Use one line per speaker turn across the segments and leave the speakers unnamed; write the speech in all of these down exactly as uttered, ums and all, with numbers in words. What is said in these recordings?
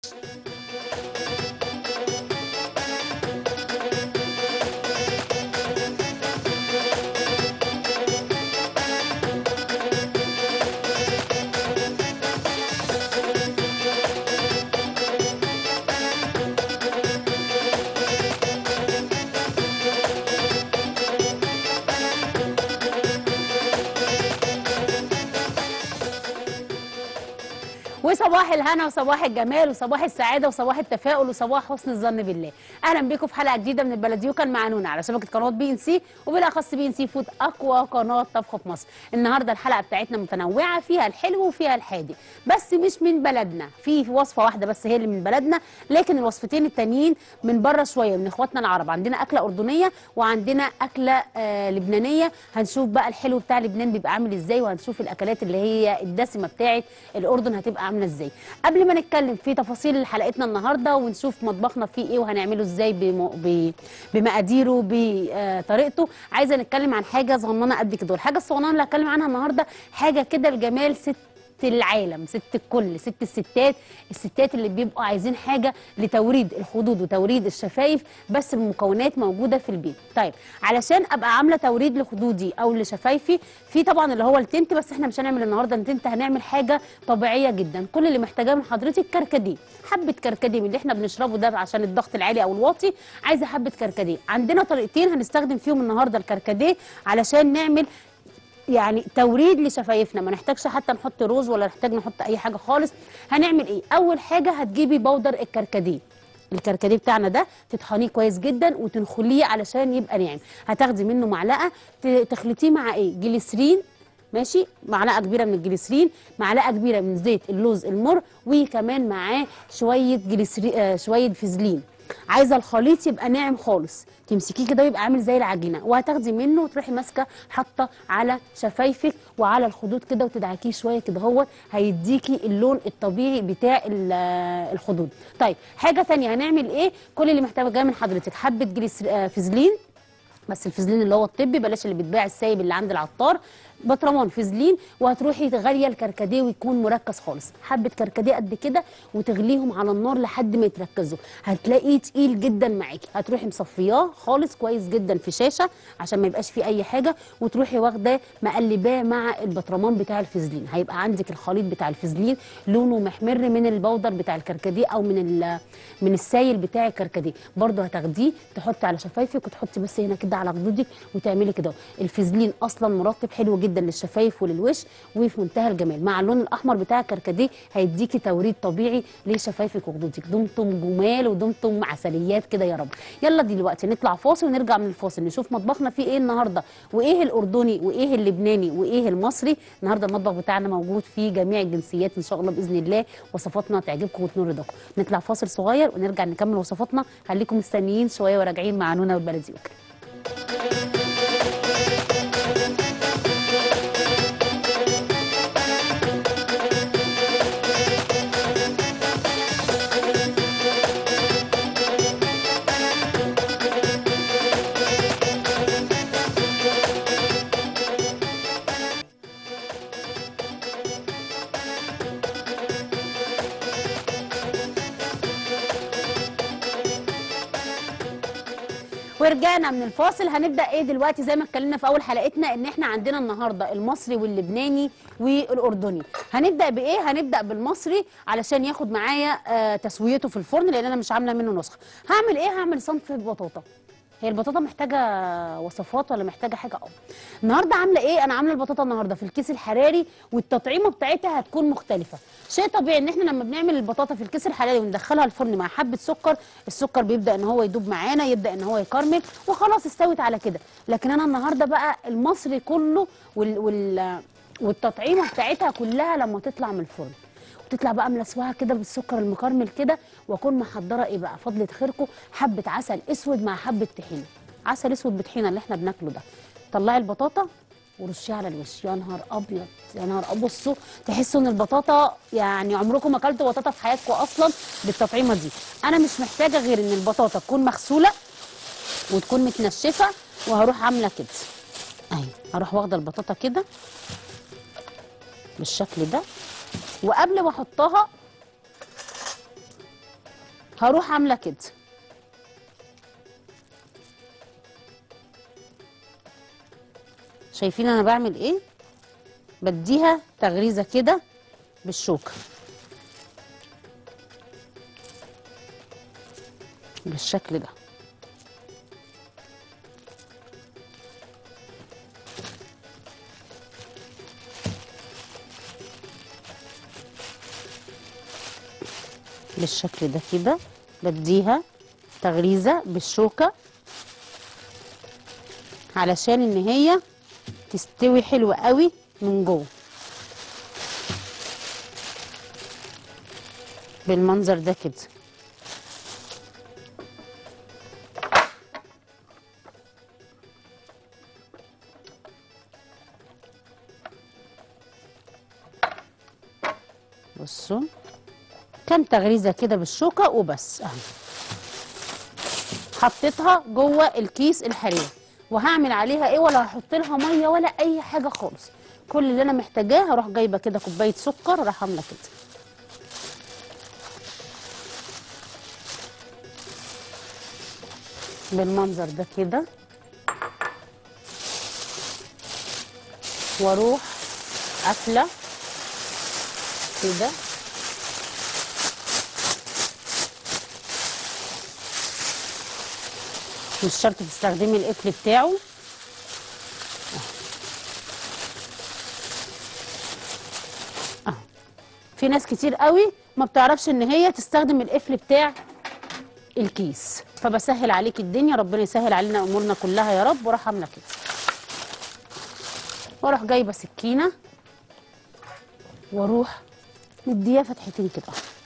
وصباح الهنا وصباح الجمال وصباح السعاده وصباح التفاؤل وصباح حسن الظن بالله. اهلا بيكم في حلقه جديده من البلديوكا المعنونه على شبكه قنوات بي ان سي، وبالاخص بي ان سي فود، اقوى قناه طبخ في مصر. النهارده الحلقه بتاعتنا متنوعه، فيها الحلو وفيها الحادق، بس مش من بلدنا. في وصفه واحده بس هي اللي من بلدنا، لكن الوصفتين التانيين من بره شويه، من اخواتنا العرب. عندنا اكله اردنيه وعندنا اكله آه لبنانيه. هنشوف بقى الحلو بتاع لبنان بيبقى عامل ازاي، وهنشوف الاكلات اللي هي الدسمه بتاعت الاردن هتبقى عامله ازاي. قبل ما نتكلم في تفاصيل حلقتنا النهارده ونشوف مطبخنا فيه ايه وهنعمله ازاي بمقاديره بطريقته، عايزه نتكلم عن حاجه صغننه قد كده. الحاجه الصغننه اللي هتكلم عنها النهارده حاجه كده لجمال ست العالم، ست الكل، ست الستات، الستات اللي بيبقوا عايزين حاجه لتوريد الخدود وتوريد الشفايف، بس بمكونات موجوده في البيت. طيب علشان ابقى عامله توريد لخدودي او لشفايفي، في طبعا اللي هو التنت، بس احنا مش هنعمل النهارده التنت، هنعمل حاجه طبيعيه جدا. كل اللي محتاجاه من حضرتك كركديه، حبه كركديه من اللي احنا بنشربه ده عشان الضغط العالي او الواطي. عايزه حبه كركديه. عندنا طريقتين هنستخدم فيهم النهارده الكركديه علشان نعمل يعني توريد لشفايفنا، ما نحتاجش حتى نحط روز ولا نحتاج نحط اي حاجه خالص. هنعمل ايه؟ اول حاجه هتجيبي بودر الكركديه. الكركديه بتاعنا ده تطحنيه كويس جدا وتنخليه علشان يبقى ناعم. هتاخدي منه معلقه تخلطيه مع ايه؟ جليسرين، ماشي، معلقه كبيره من الجليسرين، معلقه كبيره من زيت اللوز المر، وكمان معاه شويه جليسرين آه شويه فازلين. عايزه الخليط يبقى ناعم خالص، تمسكيه كده ويبقى عامل زي العجينه، وهتاخدي منه وتروحي ماسكه حاطه على شفايفك وعلى الخدود كده وتدعكيه شويه كده، هو هيديكي اللون الطبيعي بتاع الخدود. طيب حاجه ثانيه هنعمل ايه؟ كل اللي محتاجاه من حضرتك حبه جليسرين فازلين، بس الفازلين اللي هو الطبي، بلاش اللي بيتباع السايب اللي عند العطار، بطرمان فازلين. وهتروحي تغليه الكركديه ويكون مركز خالص، حبه كركديه قد كده وتغليهم على النار لحد ما يتركزوا. هتلاقيه تقيل جدا معاكي، هتروحي مصفياه خالص كويس جدا في شاشه عشان ما يبقاش فيه اي حاجه، وتروحي واخداه مقلباه مع البطرمان بتاع الفازلين. هيبقى عندك الخليط بتاع الفازلين لونه محمر من البودر بتاع الكركديه او من من السايل بتاع الكركديه. برده هتاخديه تحطي على شفايفك وتحطي بس هنا كده على خدودك وتعملي كده. الفازلين اصلا مرطب حلو جدا للشفايف وللوش وفي منتهى الجمال، مع اللون الاحمر بتاع الكركديه هيديكي توريد طبيعي لشفايفك وخدودك. دمتم جمال ودمتم عسليات كده يا رب. يلا دلوقتي نطلع فاصل ونرجع من الفاصل نشوف مطبخنا فيه ايه النهارده، وايه الاردني وايه اللبناني وايه المصري. النهارده المطبخ بتاعنا موجود فيه جميع الجنسيات ان شاء الله باذن الله، وصفاتنا تعجبكم وتنور رضاكم. نطلع فاصل صغير ونرجع نكمل وصفاتنا. خليكم مستنيين شويه وراجعين مع نونا والبلديوكا. ورجعنا من الفاصل. هنبدا ايه دلوقتي؟ زي ما اتكلمنا في اول حلقتنا ان احنا عندنا النهارده المصري واللبناني والاردني. هنبدا بايه؟ هنبدا بالمصري علشان ياخد معايا آه تسويته في الفرن، لان انا مش عامله منه نسخه. هعمل ايه؟ هعمل صنف بطاطا. هي البطاطا محتاجه وصفات ولا محتاجه حاجه؟ اه النهارده عامله ايه؟ انا عامله البطاطا النهارده في الكيس الحراري، والتطعيمه بتاعتها هتكون مختلفه. شيء طبيعي ان احنا لما بنعمل البطاطا في الكيس الحراري وندخلها الفرن مع حبه سكر، السكر بيبدا ان هو يدوب معانا، يبدا ان هو يكرمل وخلاص استوت على كده. لكن انا النهارده بقى المصري كله وال وال والتطعيمه بتاعتها كلها لما تطلع من الفرن تطلع بقى ملسوعه كده بالسكر المكرمل كده، واكون محضره ايه بقى؟ فضلة خيركم حبه عسل اسود مع حبه طحينه، عسل اسود بطحينه اللي احنا بناكله ده. طلعي البطاطا ورشيها على الوش. يا نهار ابيض، يا نهار ابيض. بصوا تحسوا ان البطاطا يعني عمركم ما اكلتوا بطاطا في حياتكم اصلا بالتطعيمه دي. انا مش محتاجه غير ان البطاطا تكون مغسوله وتكون متنشفه، وهروح عامله كده اهي. هروح واخده البطاطا كده بالشكل ده، وقبل ما احطها هروح عامله كده. شايفين انا بعمل ايه؟ بديها تغريزه كده بالشوكه بالشكل ده. بالشكل ده كده بديها تغريزه بالشوكه علشان ان هي تستوي حلوه قوي من جوه بالمنظر ده كده. بصوا كام تغريزه كده بالشوكه وبس اهي. حطيتها جوه الكيس الحرير وهعمل عليها ايه؟ ولا هحط لها ميه ولا اي حاجه خالص. كل اللي انا محتاجاه هروح جايبه كده كوبايه سكر، راح عامله كده بالمنظر ده كده، واروح قافله كده مش شرط تستخدمي القفل بتاعه اهو. في ناس كتير قوي ما بتعرفش ان هي تستخدم القفل بتاع الكيس، فبسهل عليك الدنيا، ربنا يسهل علينا امورنا كلها يا رب. واروح عامله كده واروح جايبه سكينه واروح مديها فتحتين كده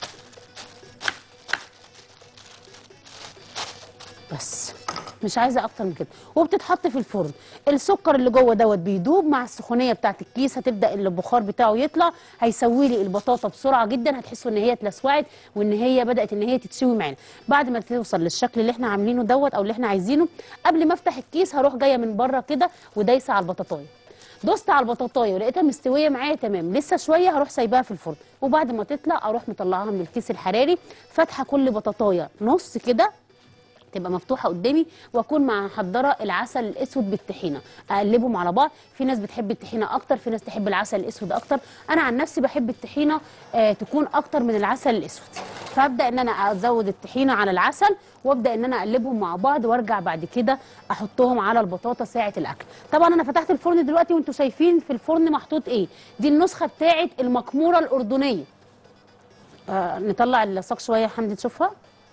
بس، مش عايزه اكتر من كده. وبتتحط في الفرن. السكر اللي جوه دوت بيدوب مع السخونيه بتاعه الكيس، هتبدا البخار بتاعه يطلع، هيسوي لي البطاطا بسرعه جدا، هتحسوا ان هي اتلسوعت وان هي بدات ان هي تتشوي معانا. بعد ما توصل للشكل اللي احنا عاملينه دوت او اللي احنا عايزينه، قبل ما افتح الكيس هروح جايه من بره كده ودايسه على البطاطايه. دوست على البطاطايه ولقيتها مستويه معايا تمام، لسه شويه هروح سايباها في الفرن، وبعد ما تطلع اروح مطلعاها من الكيس الحراري، فاتحه كل بطاطايه نص كده تبقى مفتوحه قدامي، واكون محضره العسل الاسود بالطحينه، اقلبهم على بعض. في ناس بتحب الطحينه اكتر، في ناس تحب العسل الاسود اكتر. انا عن نفسي بحب الطحينه آه تكون اكتر من العسل الاسود، فابدا ان انا ازود الطحينه على العسل وابدا ان انا اقلبهم مع بعض، وارجع بعد كده احطهم على البطاطا ساعه الاكل. طبعا انا فتحت الفرن دلوقتي وانتم شايفين في الفرن محطوط ايه. دي النسخه بتاعه المكموره الاردنيه. آه نطلع الصاج شويه يا حمدي تشوفها.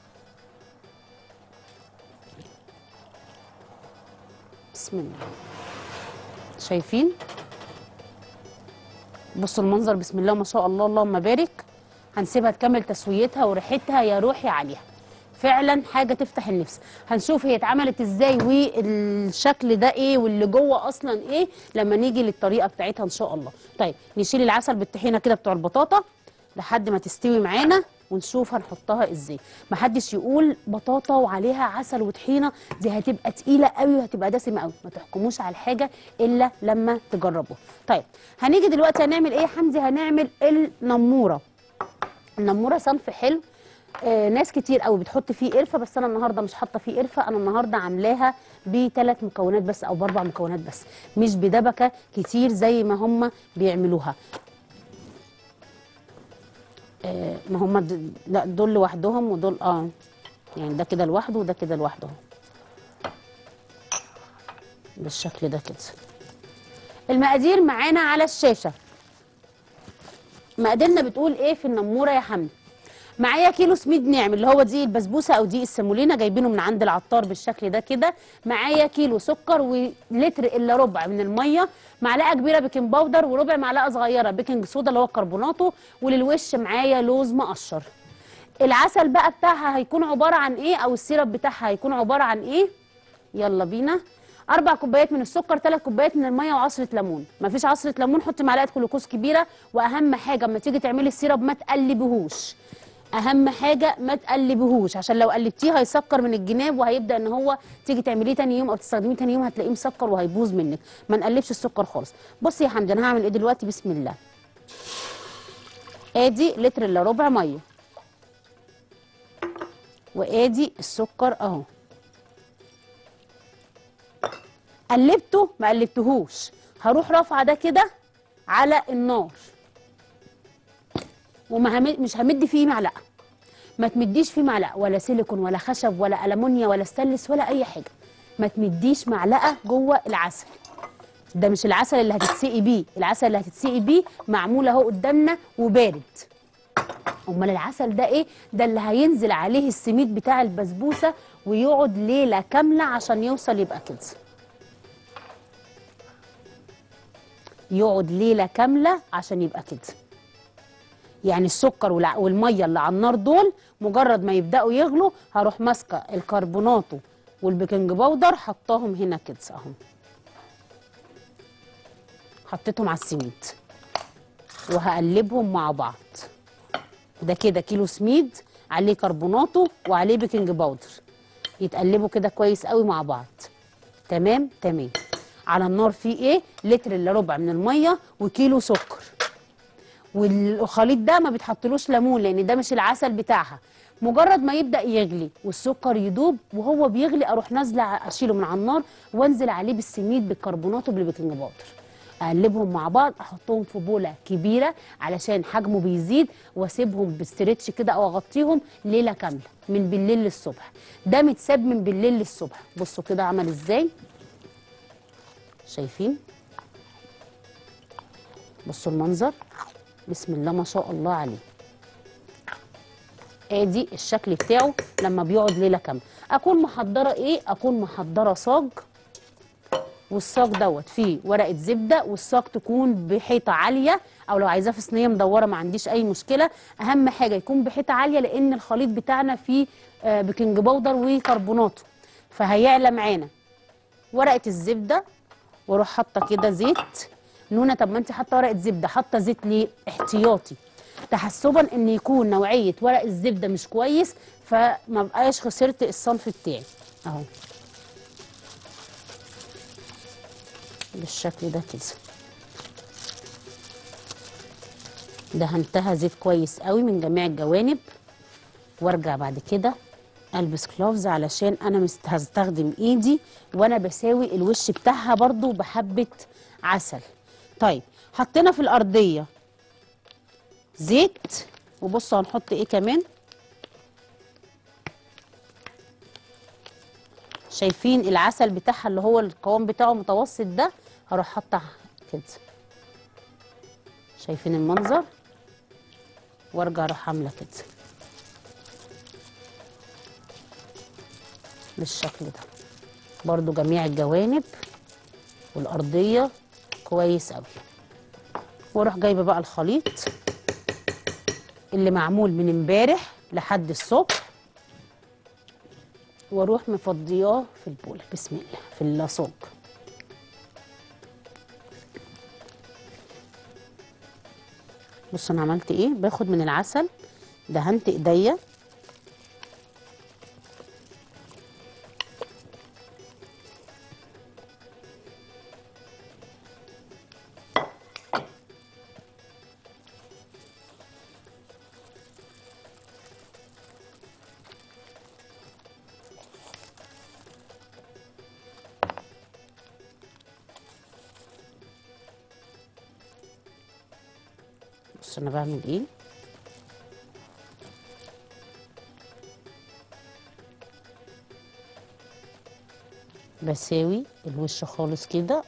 بسم الله. شايفين؟ بصوا المنظر، بسم الله ما شاء الله اللهم بارك. هنسيبها تكمل تسويتها وريحتها يا روحي عليها، فعلا حاجه تفتح النفس. هنشوف هي اتعملت ازاي والشكل ده ايه واللي جوه اصلا ايه لما نيجي للطريقه بتاعتها ان شاء الله. طيب نشيل العسل بالطحينه كده بتوع البطاطا لحد ما تستوي معانا ونشوف هنحطها ازاي. محدش يقول بطاطا وعليها عسل وطحينه دي هتبقى تقيله قوي وهتبقى دسمه قوي، ما تحكموش على الحاجه الا لما تجربوا. طيب هنيجي دلوقتي هنعمل ايه يا حمدي؟ هنعمل النموره. النموره صنف حلو، آه ناس كتير قوي بتحط فيه قرفه، بس انا النهارده مش حاطه فيه قرفه. انا النهارده عاملاها بثلاث مكونات بس او باربع مكونات بس، مش بدبكه كتير زي ما هم بيعملوها. آه ما هم د... لا دول لوحدهم ودول اه يعني ده كده لوحده وده كده لوحده بالشكل ده كده. المقادير معانا على الشاشه. مقاديرنا بتقول ايه في النموره يا حمدي؟ معايا كيلو سميد ناعم اللي هو دقيق البسبوسه او دقيق السمولينا، جايبينه من عند العطار بالشكل ده كده. معايا كيلو سكر ولتر الا ربع من الميه، معلقه كبيره بيكنج باودر وربع معلقه صغيره بيكنج صودا اللي هو الكربوناتو، وللوش معايا لوز مقشر. العسل بقى بتاعها هيكون عباره عن ايه او السيرب بتاعها هيكون عباره عن ايه؟ يلا بينا. اربع كوبايات من السكر، ثلاث كوبايات من الميه، وعصره ليمون. مفيش عصره ليمون حطي معلقه جلوكوز كبيره. واهم حاجه اما تيجي تعملي السيرب ما تقلبيهوش، اهم حاجه ما تقلبيهوش عشان لو قلبتيه هيسكر من الجناب وهيبدا ان هو تيجي تعمليه تاني يوم او تستخدميه تاني يوم هتلاقيه مسكر وهيبوظ منك. ما نقلبش السكر خالص. بصي يا حمدي انا هعمل ايه دلوقتي؟ بسم الله. ادي لتر الا ربع ميه، وادي السكر اهو. قلبته ما قلبتهوش، هروح رافعه ده كده على النار وما هم... مش همد فيه معلقه. ما تمديش فيه معلقه ولا سيليكون ولا خشب ولا ألمونيا ولا ستانلس ولا اي حاجه. ما تمديش معلقه جوه العسل. ده مش العسل اللي هتتسقي بيه، العسل اللي هتتسقي بيه معمول اهو قدامنا وبارد. امال العسل ده ايه؟ ده اللي هينزل عليه السميد بتاع البسبوسه ويقعد ليله كامله عشان يوصل يبقى كده. يقعد ليله كامله عشان يبقى كده. يعني السكر والميه اللي على النار دول مجرد ما يبداوا يغلوا هروح ماسكه الكربوناتو والبيكنج باودر حطاهم هنا كده اهو. حطيتهم على السميد وهقلبهم مع بعض. ده كده كيلو سميد عليه كربوناتو وعليه بيكنج باودر، يتقلبوا كده كويس قوي مع بعض. تمام تمام. على النار فيه ايه؟ لتر الا ربع من الميه وكيلو سكر. والخليط ده ما بيتحطلوش ليمون لان ده مش العسل بتاعها. مجرد ما يبدا يغلي والسكر يدوب وهو بيغلي اروح نازله اشيله من على النار وانزل عليه بالسميد بالكربوناتو بالبيكنج باودر. اقلبهم مع بعض، احطهم في بوله كبيره علشان حجمه بيزيد واسيبهم باسترتش كده او اغطيهم ليله كامله من بالليل للصبح. ده متساب من بالليل للصبح. بصوا كده عمل ازاي، شايفين؟ بصوا المنظر، بسم الله ما شاء الله عليه. ادي الشكل بتاعه لما بيقعد ليله كامله. اكون محضره ايه؟ اكون محضره صاج، والصاج دوت فيه ورقه زبده، والصاج تكون بحيطه عاليه او لو عايزاه في صينيه مدوره ما عنديش اي مشكله. اهم حاجه يكون بحيطه عاليه لان الخليط بتاعنا فيه آه بيكنج باودر وكربوناتو فهيعلى معانا. ورقه الزبده واروح حاطه كده زيت. نونه طب ما انت حاطه ورقه زبده، حاطه زيت ليه؟ احتياطي تحسبا ان يكون نوعيه ورق الزبده مش كويس فما بقاش خسرت الصنف بتاعي اهو بالشكل ده كده. دهنتها زيت كويس قوي من جميع الجوانب، وارجع بعد كده البس كلوفز علشان انا هستخدم ايدي وانا بساوي الوش بتاعها برضو بحبه عسل. طيب حطينا في الارضيه زيت، وبصوا هنحط ايه كمان. شايفين العسل بتاعها اللي هو القوام بتاعه متوسط ده، هروح حاطه كده. شايفين المنظر؟ وارجع اروح عامله كده بالشكل ده برضو جميع الجوانب والارضيه كويس قوي. واروح جايبه بقى الخليط اللي معمول من امبارح لحد الصبح واروح مفضياه في البوله. بسم الله في الصاج. بصوا انا عملت ايه، باخد من العسل دهنت ايديا بص انا بعمل ايه. بساوي الوش خالص كده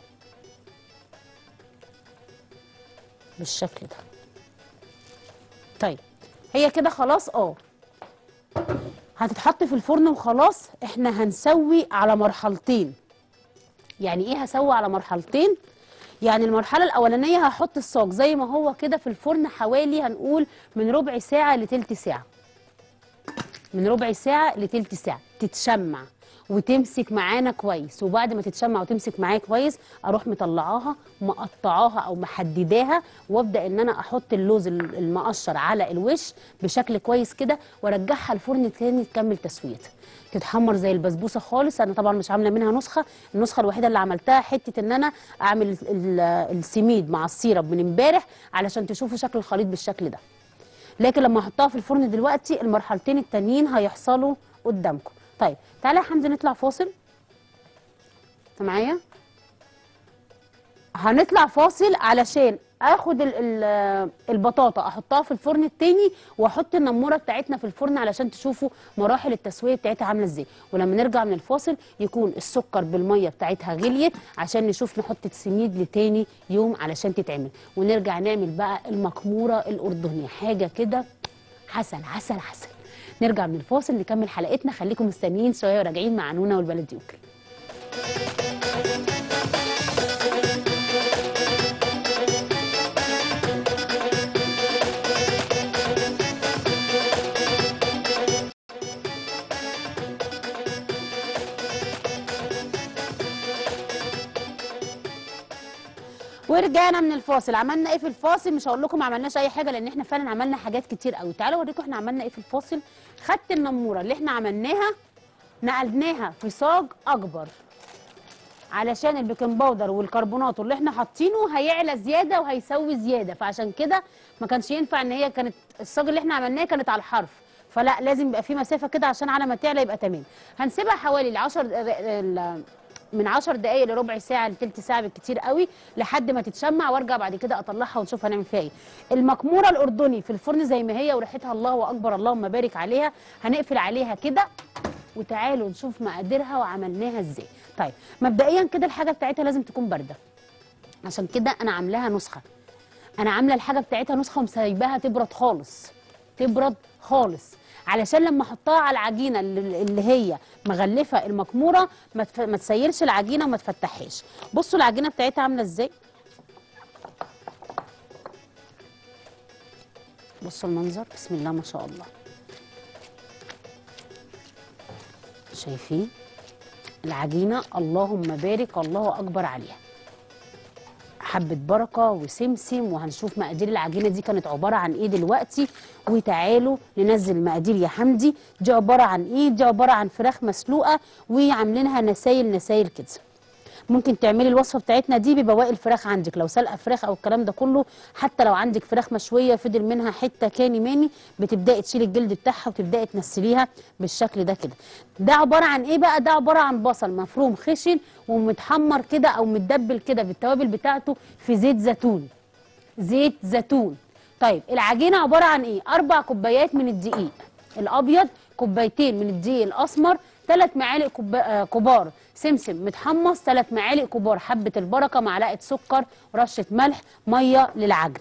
بالشكل ده. طيب هي كده خلاص اه هتتحط في الفرن وخلاص. احنا هنسوي على مرحلتين. يعني ايه هسوي على مرحلتين؟ يعني المرحله الاولانيه هحط الصاج زي ما هو كده في الفرن حوالي هنقول من ربع ساعه لتلت ساعه. من ربع ساعه لتلت ساعه تتشمع وتمسك معانا كويس. وبعد ما تتشمع وتمسك معايا كويس اروح مطلعاها مقطعاها او محدداها وابدا ان انا احط اللوز المقشر على الوش بشكل كويس كده وارجعها الفرن تاني تكمل تسويتها. تتحمر زي البسبوسه خالص. انا طبعا مش عامله منها نسخه، النسخه الوحيده اللي عملتها حته ان انا اعمل السميد مع السيرب من امبارح علشان تشوفوا شكل الخليط بالشكل ده. لكن لما احطها في الفرن دلوقتي المرحلتين التانيين هيحصلوا قدامكم. طيب تعالى يا حمدي نطلع فاصل. انت معايا؟ هنطلع فاصل علشان اخد ال ال البطاطا احطها في الفرن التاني، واحط النموره بتاعتنا في الفرن علشان تشوفوا مراحل التسويه بتاعتها عامله ازاي. ولما نرجع من الفاصل يكون السكر بالميه بتاعتها غليت عشان نشوف نحط سميد لتاني يوم علشان تتعمل. ونرجع نعمل بقى المكموره الاردني، حاجه كده عسل عسل عسل. نرجع من الفاصل نكمل حلقتنا، خليكم مستنيين شويه وراجعين مع نونا والبلديوكل. ورجعنا من الفاصل. عملنا ايه في الفاصل؟ مش هقول لكم ما عملناش اي حاجه لان احنا فعلا عملنا حاجات كتير قوي. تعالوا اوريكم احنا عملنا ايه في الفاصل. خدت النموره اللي احنا عملناها نقلناها في صاج اكبر علشان البيكنج باودر والكربونات اللي احنا حاطينه هيعلى زياده وهيسوي زياده، فعشان كده ما كانش ينفع ان هي كانت الصاج اللي احنا عملناه كانت على الحرف، فلا لازم يبقى في مسافه كده عشان على ما تعلى يبقى تمام. هنسيبها حوالي عشر من عشر دقايق لربع ساعه لثلث ساعه بالكتير قوي لحد ما تتشمع، وارجع بعد كده اطلعها ونشوف هنعمل فيها ايه. المكموره الاردني في الفرن زي ما هي وريحتها الله اكبر اللهم بارك عليها. هنقفل عليها كده وتعالوا نشوف مقاديرها وعملناها ازاي. طيب مبدئيا كده الحاجه بتاعتها لازم تكون بارده، عشان كده انا عاملاها نسخه. انا عامله الحاجه بتاعتها نسخه ومسيباها تبرد خالص، تبرد خالص علشان لما احطها على العجينه اللي هي مغلفه المكموره ما ما تسيلش العجينه وما تفتحهاش. بصوا العجينه بتاعتها عامله ازاي، بصوا المنظر بسم الله ما شاء الله. شايفين العجينه اللهم بارك الله اكبر عليها، حبه بركه وسمسم. وهنشوف مقادير العجينه دي كانت عباره عن ايه دلوقتي. وتعالوا ننزل المقادير يا حمدي. دي عباره عن ايه؟ دي عباره عن فراخ مسلوقه وعاملينها نسايل نسايل كده. ممكن تعملي الوصفه بتاعتنا دي ببواقي الفراخ عندك، لو سلقه فراخ او الكلام ده كله. حتى لو عندك فراخ مشويه فضل منها حته كاني ماني بتبداي تشيلي الجلد بتاعها وتبداي تنسليها بالشكل ده كده. ده عباره عن ايه بقى؟ ده عباره عن بصل مفروم خشن ومتحمر كده او متدبل كده بالتوابل بتاعته في زيت زيتون، زيت زيتون. طيب العجينه عباره عن ايه؟ اربع كوبايات من الدقيق الابيض، كوبايتين من الدقيق الاسمر، ثلاث معالق كوبا... كبار سمسم متحمص، ثلاث معالق كبار حبه البركه، معلقه سكر، رشه ملح، ميه للعجن.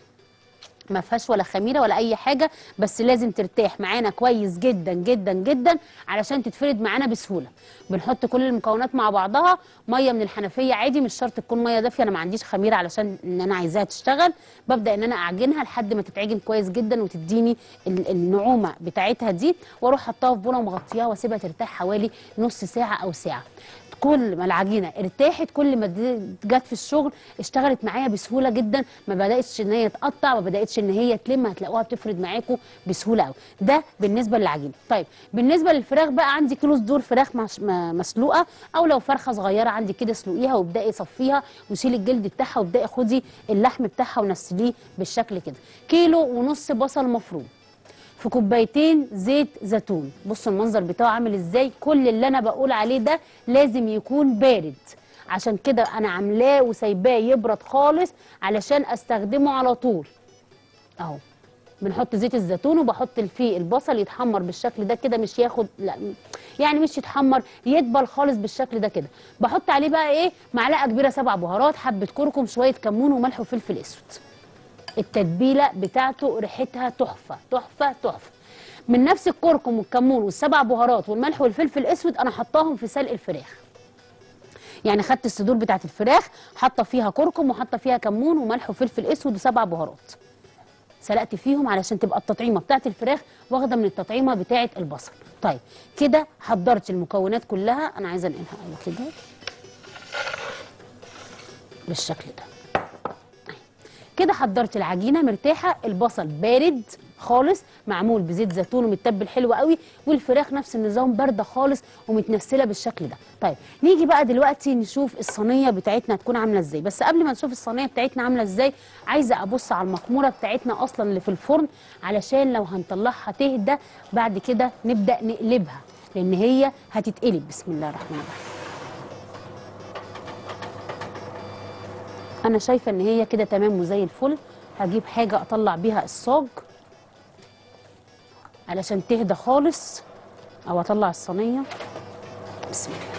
ما فيهاش ولا خميره ولا اي حاجه، بس لازم ترتاح معانا كويس جدا جدا جدا علشان تتفرد معانا بسهوله. بنحط كل المكونات مع بعضها، ميه من الحنفيه عادي، مش شرط تكون ميه دافيه، انا ما عنديش خميره علشان ان انا عايزاها تشتغل. ببدا ان انا اعجنها لحد ما تتعجن كويس جدا وتديني النعومه بتاعتها دي، واروح حطها في بوله ومغطياها واسيبها ترتاح حوالي نص ساعه او ساعه. كل ما العجينه ارتاحت كل ما جت في الشغل اشتغلت معايا بسهوله جدا، ما بداتش ان هي تقطع، ما بداتش ان هي تلم، هتلاقوها بتفرد معاكم بسهوله قوي. ده بالنسبه للعجينه. طيب بالنسبه للفراخ بقى، عندي كيلو صدور فراخ مسلوقه، او لو فرخه صغيره عندي كده اسلقيها وابداي صفيها وشيلي الجلد بتاعها وابداي خدي اللحم بتاعها ونسليه بالشكل كده. كيلو ونص بصل مفروم في كوبايتين زيت زيتون. بصوا المنظر بتاعه عامل ازاي. كل اللي انا بقول عليه ده لازم يكون بارد، عشان كده انا عاملاه وسايباه يبرد خالص علشان استخدمه على طول. اهو بنحط زيت الزيتون وبحط فيه البصل يتحمر بالشكل ده كده، مش ياخد لا يعني مش يتحمر، يدبل خالص بالشكل ده كده. بحط عليه بقى ايه؟ معلقه كبيره سبع بهارات، حبه كركم، شويه كمون وملح وفلفل اسود. التتبيله بتاعته ريحتها تحفه تحفه تحفه. من نفس الكركم والكمون والسبع بهارات والملح والفلفل الاسود انا حطاهم في سلق الفراخ. يعني خدت الصدور بتاعت الفراخ حاطه فيها كركم وحاطه فيها كمون وملح وفلفل اسود وسبع بهارات، سلقت فيهم علشان تبقى التطعيمه بتاعت الفراخ واخده من التطعيمه بتاعت البصل. طيب كده حضرت المكونات كلها. انا عايزه انقلها ايوه كده بالشكل ده. كده حضرت العجينه مرتاحه، البصل بارد خالص، معمول بزيت زيتون ومتبل حلو قوي، والفراخ نفس النظام بارده خالص ومتنسله بالشكل ده. طيب نيجي بقى دلوقتي نشوف الصينيه بتاعتنا هتكون عامله ازاي. بس قبل ما نشوف الصينيه بتاعتنا عامله ازاي، عايزه ابص على المخموره بتاعتنا اصلا اللي في الفرن، علشان لو هنطلعها تهدى بعد كده نبدا نقلبها، لان هي هتتقلب. بسم الله الرحمن الرحيم. انا شايفه ان هي كده تمام وزي الفل. هجيب حاجه اطلع بيها الصاج علشان تهدى خالص، او اطلع الصينيه. بسم الله.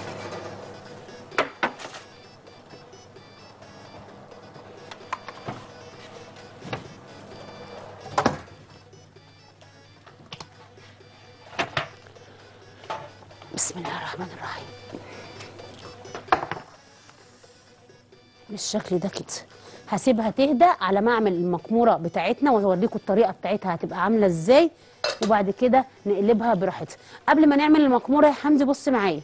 بسم الله الرحمن الرحيم. بالشكل ده كده هسيبها تهدى على ما اعمل المكموره بتاعتنا، وهوريكم الطريقه بتاعتها هتبقى عامله ازاي، وبعد كده نقلبها براحتها. قبل ما نعمل المكموره يا حمدي بص معايا،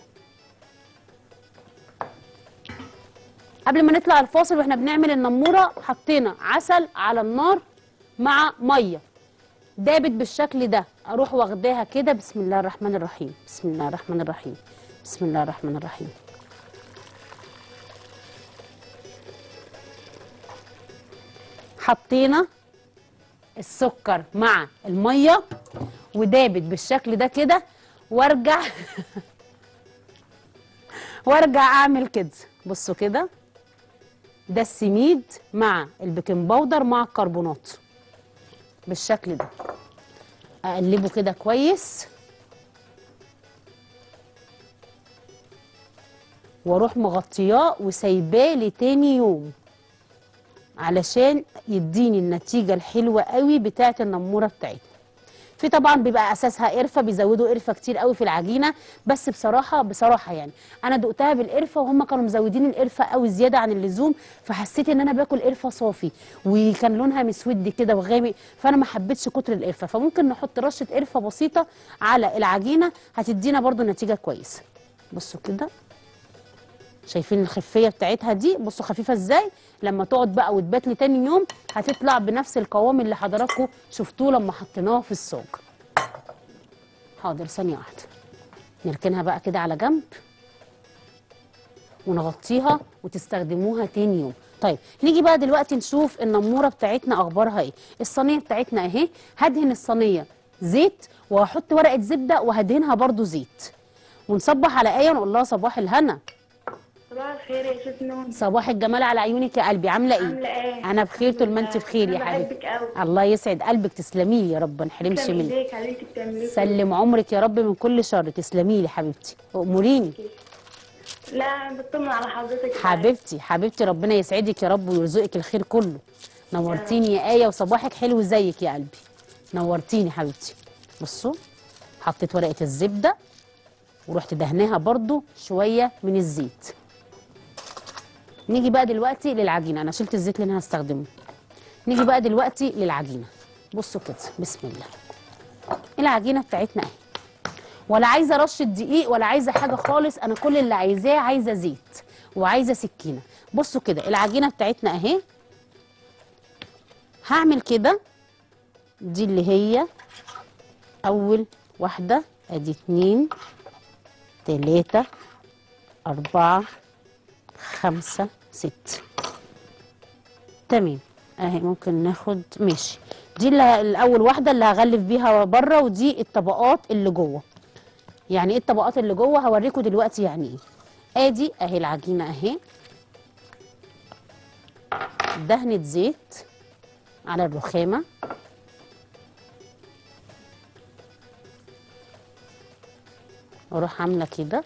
قبل ما نطلع الفاصل واحنا بنعمل النموره حطينا عسل على النار مع ميه دابت بالشكل ده. اروح واخداها كده. بسم الله الرحمن الرحيم. بسم الله الرحمن الرحيم. بسم الله الرحمن الرحيم. حطينا السكر مع الميه ودابت بالشكل ده كده، وارجع وارجع اعمل كده. بصوا كده، ده السميد مع البيكنج باودر مع الكربونات بالشكل ده. اقلبه كده كويس، واروح مغطياه وسايباه لتاني يوم علشان يديني النتيجه الحلوه قوي بتاعه النموره بتاعتنا. في طبعا بيبقى اساسها قرفه، بيزودوا قرفه كتير قوي في العجينه، بس بصراحه بصراحه يعني انا دقتها بالقرفه وهم كانوا مزودين القرفه قوي زياده عن اللزوم، فحسيت ان انا باكل قرفه صافي، وكان لونها مسود كده وغامق، فانا ما حبيتش كتر القرفه. فممكن نحط رشه قرفه بسيطه على العجينه هتدينا برده نتيجه كويسه. بصوا كده، شايفين الخفيه بتاعتها دي؟ بصوا خفيفه ازاي. لما تقعد بقى وتبات لي تاني يوم هتطلع بنفس القوام اللي حضراتكم شفتوه لما حطيناها في الصاج. حاضر، ثانيه واحده. نركنها بقى كده على جنب ونغطيها وتستخدموها تاني يوم. طيب نيجي بقى دلوقتي نشوف النموره بتاعتنا اخبارها ايه. الصينيه بتاعتنا اهي. هدهن الصينيه زيت وهحط ورقه زبده وهدهنها برده زيت، ونصبح على ايه ونقول لها صباح الهنا.
صباح الخير يا ست نون.
صباح الجمال على عيونك يا قلبي. عامله ايه؟
عامله ايه؟
انا بخير طول ما انت بخير يا حبيبتي.
انا بحبك قوي.
الله يسعد قلبك. تسلمي لي يا رب، ما نحرمش
تسلم
منك.
ايديك على اللي انت بتعمليه.
سلم عمرك يا رب من كل شر. تسلمي لي حبيبتي، اموريني.
لا بطمن على حضرتك.
حبيبتي حبيبتي، ربنا يسعدك يا رب ويرزقك الخير كله. نورتيني يا آية، وصباحك حلو زيك يا قلبي. نورتيني حبيبتي. بصوا، حطيت ورقه الزبده ورحت دهناها برده شويه من الزيت. نيجي بقى دلوقتي للعجينه. انا شلت الزيت اللي انا هستخدمه. نيجي بقى دلوقتي للعجينه. بصوا كده، بسم الله. العجينه بتاعتنا اهي، ولا عايزه رشه دقيق ولا عايزه حاجه خالص. انا كل اللي عايزاه عايزه زيت وعايزه سكينه. بصوا كده، العجينه بتاعتنا اهي. هعمل كده، دي اللي هي اول واحده، ادي اتنين تلاته اربعه خمسه سته. تمام اهي. ممكن ناخد ماشي، دي اللي الاول واحده اللي هغلف بيها بره، ودي الطبقات اللي جوه. يعني ايه الطبقات اللي جوه؟ هوريكم دلوقتي يعني ايه. ادي اهي العجينه اهي، دهنه زيت على الرخامه، واروح عامله كده.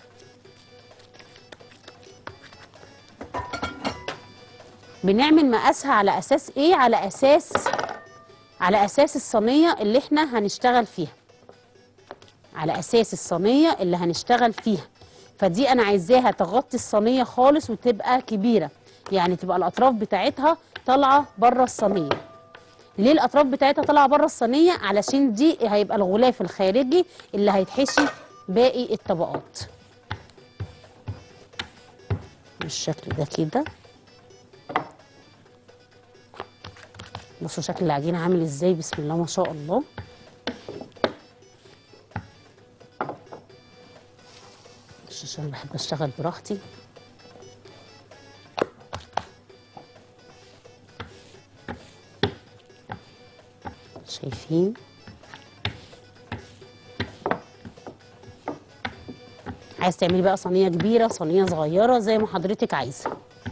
بنعمل مقاسها على اساس ايه؟ على اساس على اساس الصينيه اللي احنا هنشتغل فيها، على اساس الصينيه اللي هنشتغل فيها. فدي انا عايزاها تغطي الصينيه خالص وتبقى كبيره، يعني تبقى الاطراف بتاعتها طالعه بره الصينيه. ليه الاطراف بتاعتها طالعه بره الصينيه؟ علشان دي هيبقى الغلاف الخارجي اللي هيتحشي باقي الطبقات بالشكل ده كده. بصوا شكل العجينه عامل ازاي، بسم الله ما شاء الله. مش عشان بحب اشتغل براحتي. شايفين؟ عايز تعملي بقى صينيه كبيره صينيه صغيره زي ما حضرتك عايزه.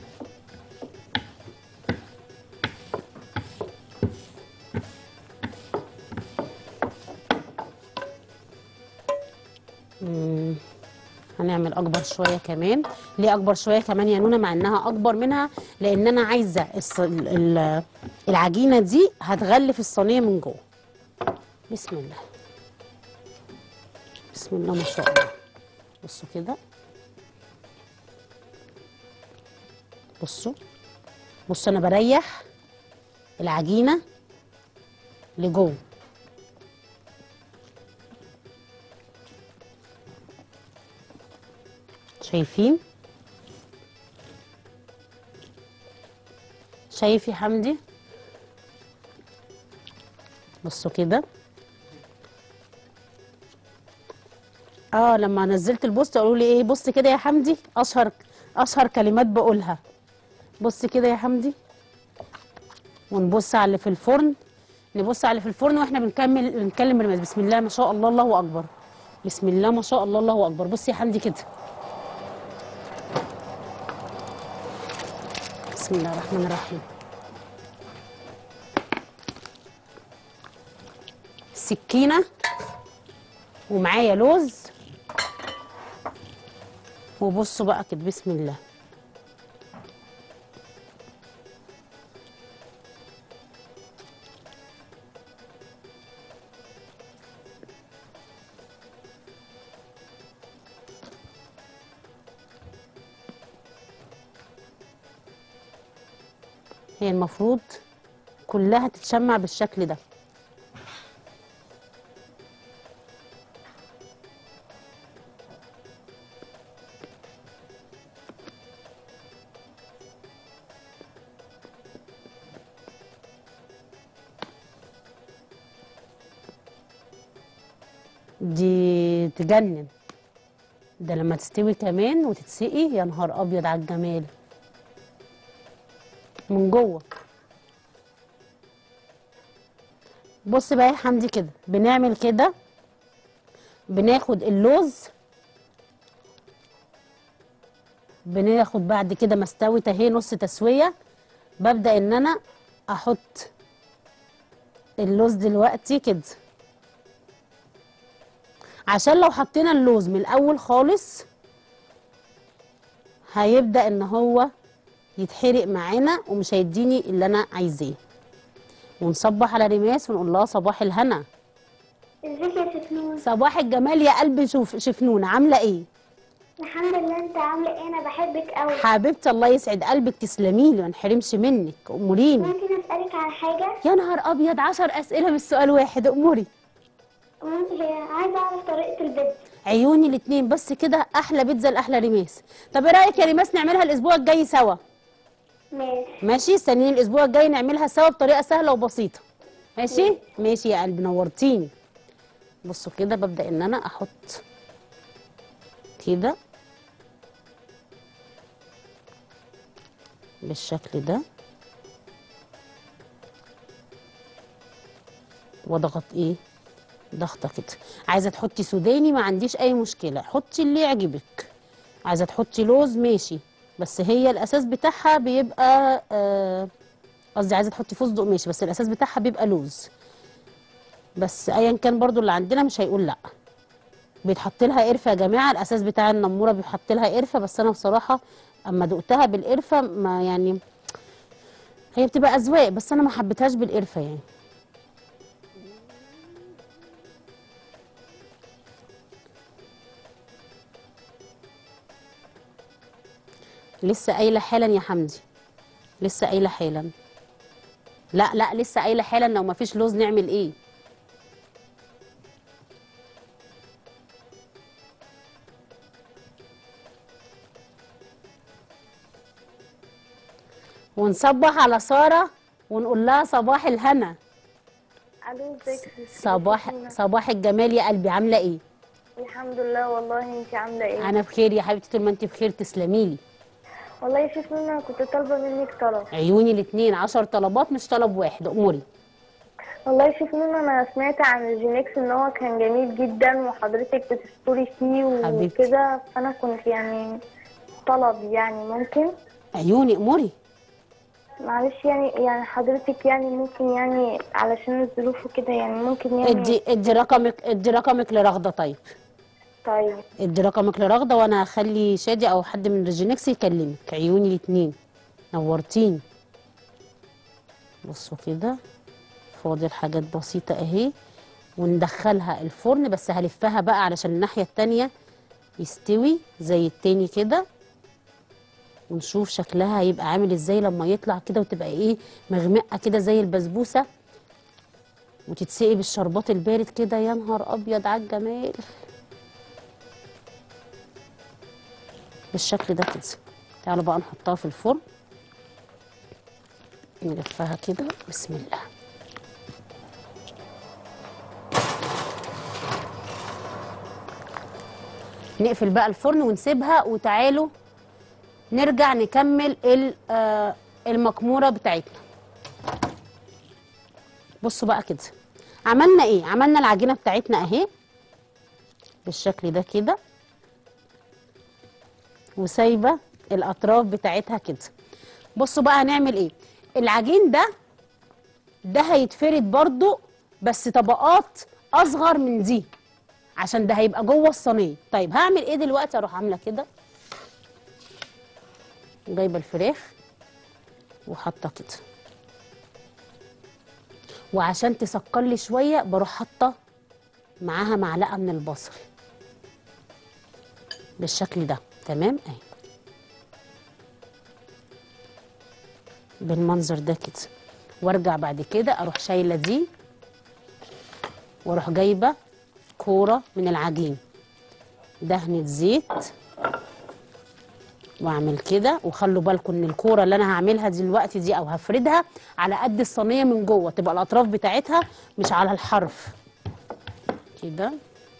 مم. هنعمل اكبر شويه كمان. ليه اكبر شويه كمان يا نونا مع انها اكبر منها؟ لان انا عايزه الص... ال- ال- العجينه دي هتغلف الصينيه من جوه. بسم الله بسم الله ما شاء الله. بصوا كده، بصوا بصوا انا بريح العجينه لجوه. شايفين؟ شايف يا حمدي؟ بصوا كده. اه لما نزلت البوست قالوا لي ايه، بص كده يا حمدي، اشهر اشهر كلمات بقولها. بص كده يا حمدي، ونبص على اللي في الفرن. نبص على اللي في الفرن واحنا بنكمل بنتكلم الرماز. بسم الله ما شاء الله، الله اكبر. بسم الله ما شاء الله، الله اكبر. بص يا حمدي كده. بسم الله الرحمن الرحيم. سكينه ومعايا لوز. وبصوا بقى كده، بسم الله. هي المفروض كلها تتشمع بالشكل ده. دي تجنن. ده لما تستوي كمان وتتسقي، يا نهار ابيض على الجمال من جوه. بص بقى يا حمدي كده بنعمل كده، بناخد اللوز، بناخد بعد كده ما استوت اهي نص تسويه، ببدا ان انا احط اللوز دلوقتي كده، عشان لو حطينا اللوز من الاول خالص هيبدا ان هو يتحرق معانا ومش هيديني اللي انا عايزاه. ونصبح على ريماس ونقول لها صباح الهنا.
ازيك يا شفنون؟
صباح الجمال يا قلبي. شوف شفنونه عامله ايه؟
الحمد لله، انت عامله ايه؟ انا بحبك قوي
حبيبتي الله يسعد قلبك، تسلمي لي ما نحرمش منك، اموريني.
ممكن اسالك على حاجه؟
يا نهار ابيض، عشر اسئله مش سؤال واحد، اموري.
ممكن، عايزه اعرف طريقه البيتزا.
عيوني الاتنين، بس كده احلى بيتزا لاحلى ريماس. طب ايه رايك يا ريماس نعملها الاسبوع الجاي سوا؟
ماشي.
ماشي، استنيني الاسبوع الجاي نعملها سوا بطريقه سهله وبسيطه. ماشي
ماشي.
ماشي يا قلبي، نورتيني. بصوا كده ببدا ان انا احط كده بالشكل ده، واضغط ايه ضغطه كده. عايزه تحطي سوداني ما عنديش اي مشكله، حطي اللي يعجبك. عايزه تحطي لوز ماشي، بس هي الاساس بتاعها بيبقى آه، قصدي عايزه تحطي فستق ماشي، بس الاساس بتاعها بيبقى لوز. بس ايا كان برضو اللي عندنا مش هيقول لا. بيتحط لها قرفه يا جماعه، الاساس بتاع النموره بيتحط لها قرفه، بس انا بصراحه اما دقتها بالقرفه ما يعني، هي بتبقى اذواق، بس انا ما حبيتهاش بالقرفه يعني. لسه قايله حالا يا حمدي، لسه قايله حالا. لا لا لسه قايله حالا، لو ما فيش لوز نعمل ايه؟ ونصبح على ساره ونقول لها صباح الهنا.
الو، ازيك يا ست
صباح
فاطمة؟
صباح الجمال يا قلبي، عامله ايه؟
الحمد لله، والله انت عامله ايه؟
انا بخير يا حبيبتي، طول ما انت بخير تسلميلي.
والله يا شيخ نونا، انا كنت طالبه منك طلب.
عيوني الاتنين، عشر طلبات مش طلب واحد، اموري.
والله يا شيخ نونا، انا سمعت عن الجينكس ان هو كان جميل جدا وحضرتك بتشكري فيه
حبيبتي
وكده، فانا كنت يعني طلب يعني ممكن.
عيوني اموري.
معلش يعني يعني حضرتك يعني ممكن يعني علشان الظروف وكده يعني ممكن يعني.
ادي ادي رقمك ادي رقمك لرغده. طيب
طيب.
ادي رقمك لرغده وانا هخلي شادي او حد من ريجينكس يكلمك. عيوني الاتنين، نورتيني. بصوا كده، فاضل حاجات بسيطه اهي وندخلها الفرن، بس هلفها بقى علشان الناحيه التانيه يستوي زي التاني كده، ونشوف شكلها هيبقى عامل ازاي لما يطلع كده وتبقى ايه، مغمقه كده زي البسبوسه وتتسقي بالشربات البارد كده. يا نهار ابيض على الجمال. بالشكل ده كده. تعالوا بقى نحطها في الفرن، نلفها كده. بسم الله. نقفل بقى الفرن ونسيبها، وتعالوا نرجع نكمل ال- آه، المكموره بتاعتنا. بصوا بقى كده، عملنا ايه؟ عملنا العجينه بتاعتنا اهي بالشكل ده كده، وسايبه الاطراف بتاعتها كده. بصوا بقى هنعمل ايه. العجين ده ده هيتفرد برضو بس طبقات اصغر من دي، عشان ده هيبقى جوه الصينيه. طيب هعمل ايه دلوقتي؟ اروح عامله كده، جايبه الفراخ وحاطه كده، وعشان تسكر لي شويه بروح حاطه معاها معلقه من البصل بالشكل ده. تمام اهي بالمنظر ده كده. وارجع بعد كده اروح شايله دي واروح جايبه كوره من العجين، دهنه زيت، واعمل كده. وخلوا بالكم ان الكوره اللي انا هعملها دلوقتي دي او هفردها على قد الصينيه من جوه، تبقى الاطراف بتاعتها مش على الحرف كده،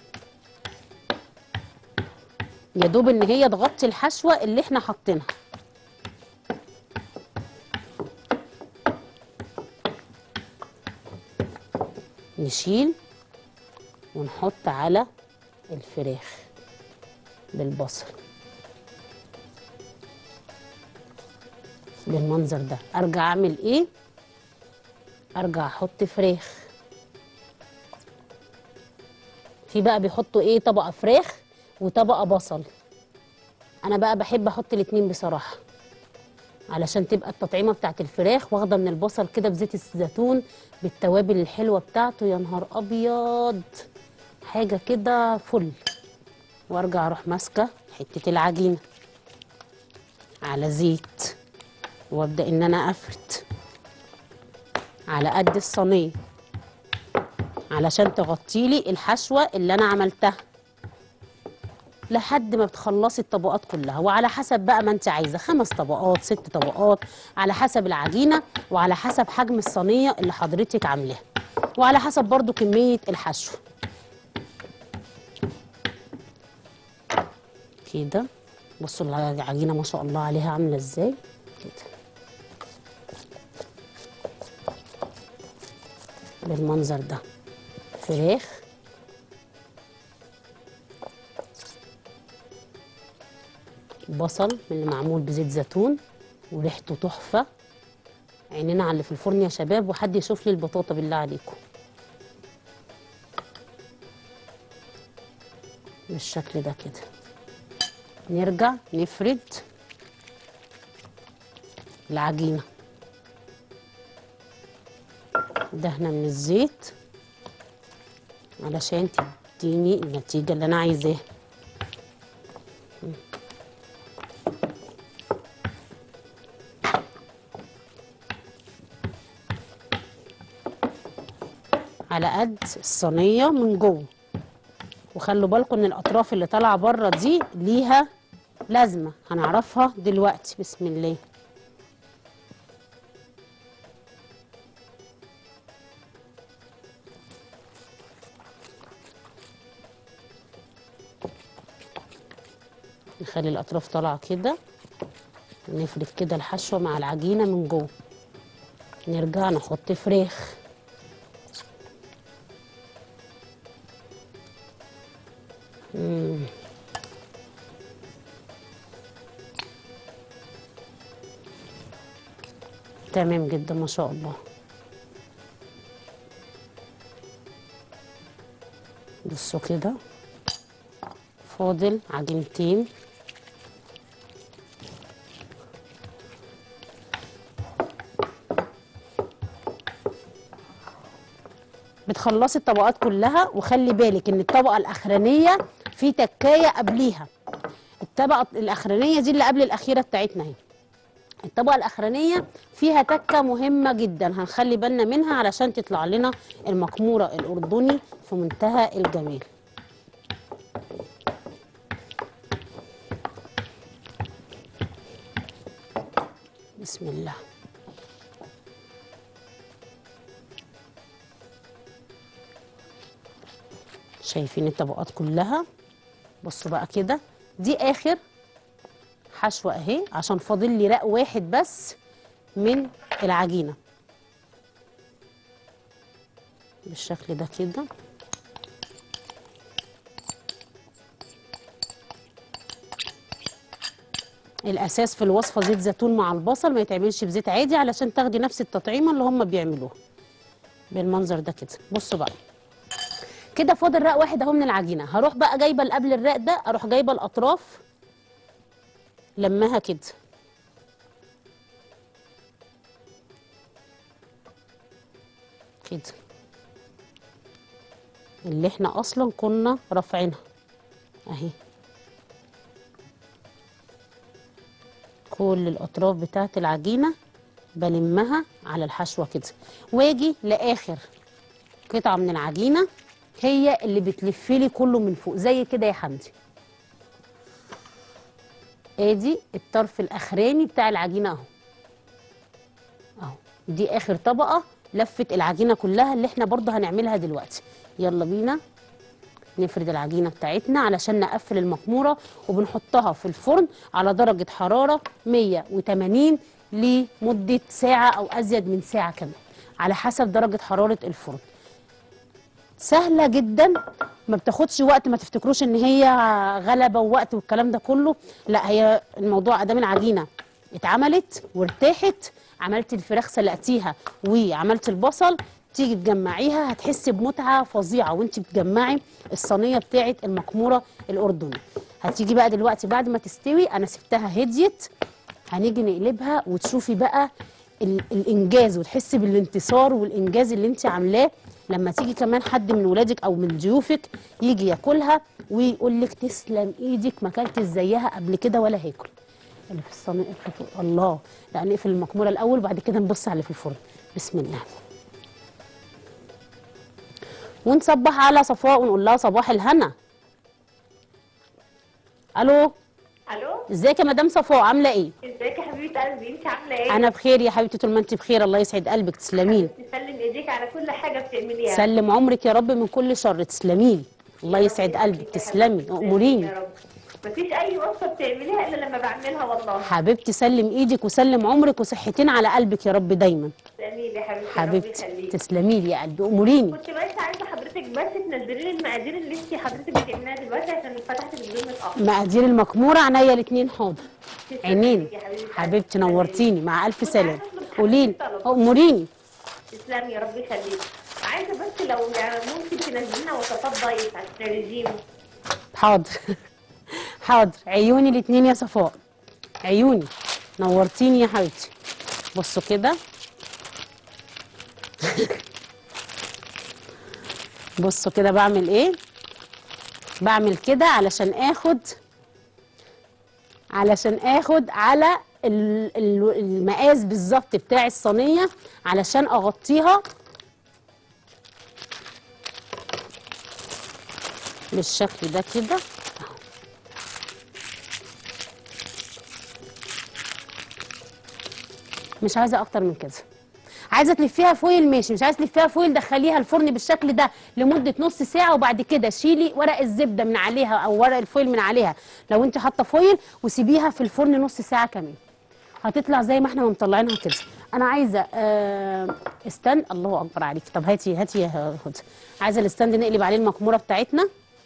يا دوب ان هي تغطي الحشوه اللي احنا حاطينها. نشيل ونحط على الفراخ بالبصل بالمنظر ده. ارجع اعمل ايه؟ ارجع احط فراخ. في بقى بيحطوا ايه، طبقه فراخ وطبقه بصل. انا بقى بحب احط الاتنين بصراحه، علشان تبقى التطعيمه بتاعت الفراخ واخده من البصل كده بزيت الزيتون بالتوابل الحلوه بتاعته. يا نهار ابيض، حاجه كده فل. وارجع اروح ماسكه حته العجينه على زيت، وابدا ان انا افرد على قد الصينيه علشان تغطي لي الحشوه اللي انا عملتها لحد ما بتخلصي الطبقات كلها. وعلى حسب بقى ما انت عايزه، خمس طبقات ست طبقات على حسب العجينه وعلى حسب حجم الصينيه اللي حضرتك عاملاها وعلى حسب برضو كميه الحشو كده. بصوا العجينه ما شاء الله عليها عامله ازاي كده بالمنظر ده. فراخ بصل من اللي معمول بزيت زيتون وريحته تحفه. عينينا على اللي في الفرن يا شباب، وحد يشوف لي البطاطا بالله عليكم بالشكل ده كده. نرجع نفرد العجينه دهنه من الزيت علشان تديني النتيجه اللي انا عايزاها. على قد الصينيه من جوه. وخلوا بالكم ان الاطراف اللي طالعه بره دي ليها لازمه هنعرفها دلوقتي. بسم الله. نخلي الاطراف طالعه كده، نفرد كده الحشوه مع العجينه من جوه. نرجع نحط فراخ. مم. تمام جدا ما شاء الله. بصوا كده، فاضل عجينتين. بتخلصي الطبقات كلها، وخلي بالك ان الطبقه الاخرانيه في تكايه قبليها. الطبقه الاخرانيه دي اللي قبل الاخيره بتاعتنا اهي. الطبقه الاخرانيه فيها تكه مهمه جدا، هنخلي بالنا منها علشان تطلع لنا المخموره الاردني في منتهى الجمال. بسم الله. شايفين الطبقات كلها؟ بصوا بقى كده، دي اخر حشوه اهي، عشان فاضل لي رق واحد بس من العجينه بالشكل ده كده. الاساس في الوصفه زيت زيتون مع البصل، ما يتعملش بزيت عادي علشان تاخدي نفس التطعيمه اللي هم بيعملوها بالمنظر ده كده. بصوا بقى كده فاضل رق واحد اهو من العجينه. هروح بقى جايبه اللي قبل الرق ده، اروح جايبه الاطراف لمها كده كده، اللي احنا اصلا كنا رافعينها اهي. كل الاطراف بتاعت العجينه بلمها على الحشوه كده، واجي لاخر قطعه من العجينه هي اللي بتلفلي كله من فوق زي كده يا حمدي. ادي الطرف الاخراني بتاع العجينه اهو اهو. دي اخر طبقه لفت العجينه كلها اللي احنا برضه هنعملها دلوقتي. يلا بينا نفرد العجينه بتاعتنا علشان نقفل المخموره، وبنحطها في الفرن على درجه حراره مية وتمانين لمده ساعه او ازيد من ساعه كمان على حسب درجه حراره الفرن. سهله جدا، ما بتاخدش وقت، ما تفتكروش ان هي غلبه ووقت والكلام ده كله، لا هي الموضوع ادام العجينه اتعملت وارتاحت، عملت الفراخ سلقتيها وعملت البصل، تيجي تجمعيها هتحسي بمتعه فظيعه وانت بتجمعي الصينيه بتاعه المخموره الاردني. هتيجي بقى دلوقتي بعد ما تستوي، انا سبتها هديت، هنيجي نقلبها وتشوفي بقى ال الانجاز، وتحسي بالانتصار والانجاز اللي انت عاملاه لما تيجي كمان حد من ولادك او من ضيوفك يجي ياكلها ويقول لك تسلم ايدك، ما اكلتش زيها قبل كده ولا هاكل. اللي في الصينيه الله، لا نقفل المخموره الاول وبعد كده نبص على اللي في الفرن. بسم الله. ونصبح على صفاء ونقول لها صباح الهنا. الو.
الو،
ازيك يا مدام صفاء، عامله ايه؟
ازيك يا حبيبه قلبي، انت عامله ايه؟
انا بخير يا حبيبتي، طول ما انت بخير الله يسعد قلبك، تسلمي لي.
تسلم ايديك على كل حاجه بتعمليها.
سلم عمرك يا رب من كل شر، تسلمي لي الله
يا رب
يسعد
يخليك
قلبك،
يا
تسلمي
حبيبتي،
اموريني.
يا رب. مفيش اي وصفه بتعمليها الا لما بعملها والله.
حبيبتي سلم ايدك وسلم عمرك وصحتين على قلبك يا رب دايما.
تسلمي لي يا حبيبتي،
حبيبتي
ربي يخليك.
تسلمي لي يا قلبي، اموريني.
كنت بس عايزه حضرتك بس تنزلي لي المقادير اللي انت حضرتك بتعمليها دلوقتي عشان فتحت الفيديو متاخر.
مقادير المخموره عينيا الاثنين حاضر.
تسلمي
عينين
لي يا حبيبتي.
حبيبتي، نورتيني مع الف
كنت
سلامه.
عايزة أطلب
قولي لي
حضرتك طلب.
اموريني.
تسلمي يا رب يخليك. عايزه بس لو يعني ممكن تنزلي لنا وصفات دايت عشان الرجيم.
حاضر حاضر، عيوني الاثنين يا صفاء، عيوني، نورتيني يا حبيبتي. بصوا كده بصوا كده بعمل ايه، بعمل كده علشان اخد علشان اخد على ال- ال- المقاس بالظبط بتاع الصينيه علشان اغطيها بالشكل ده كده. مش عايزه اكتر من كده عايزه تلفيها فويل ماشي، مش عايزه تلفيها فويل دخليها الفرن بالشكل ده لمده نص ساعه، وبعد كده شيلي ورق الزبده من عليها او ورق الفويل من عليها لو انت حاطه فويل، وسيبيها في الفرن نص ساعه كمان، هتطلع زي ما احنا مطلعينها كده. انا عايزه آه استند. الله اكبر عليك. طب هاتي هاتي يا هدى، عايزه الاستند نقلب عليه المكموره بتاعتنا،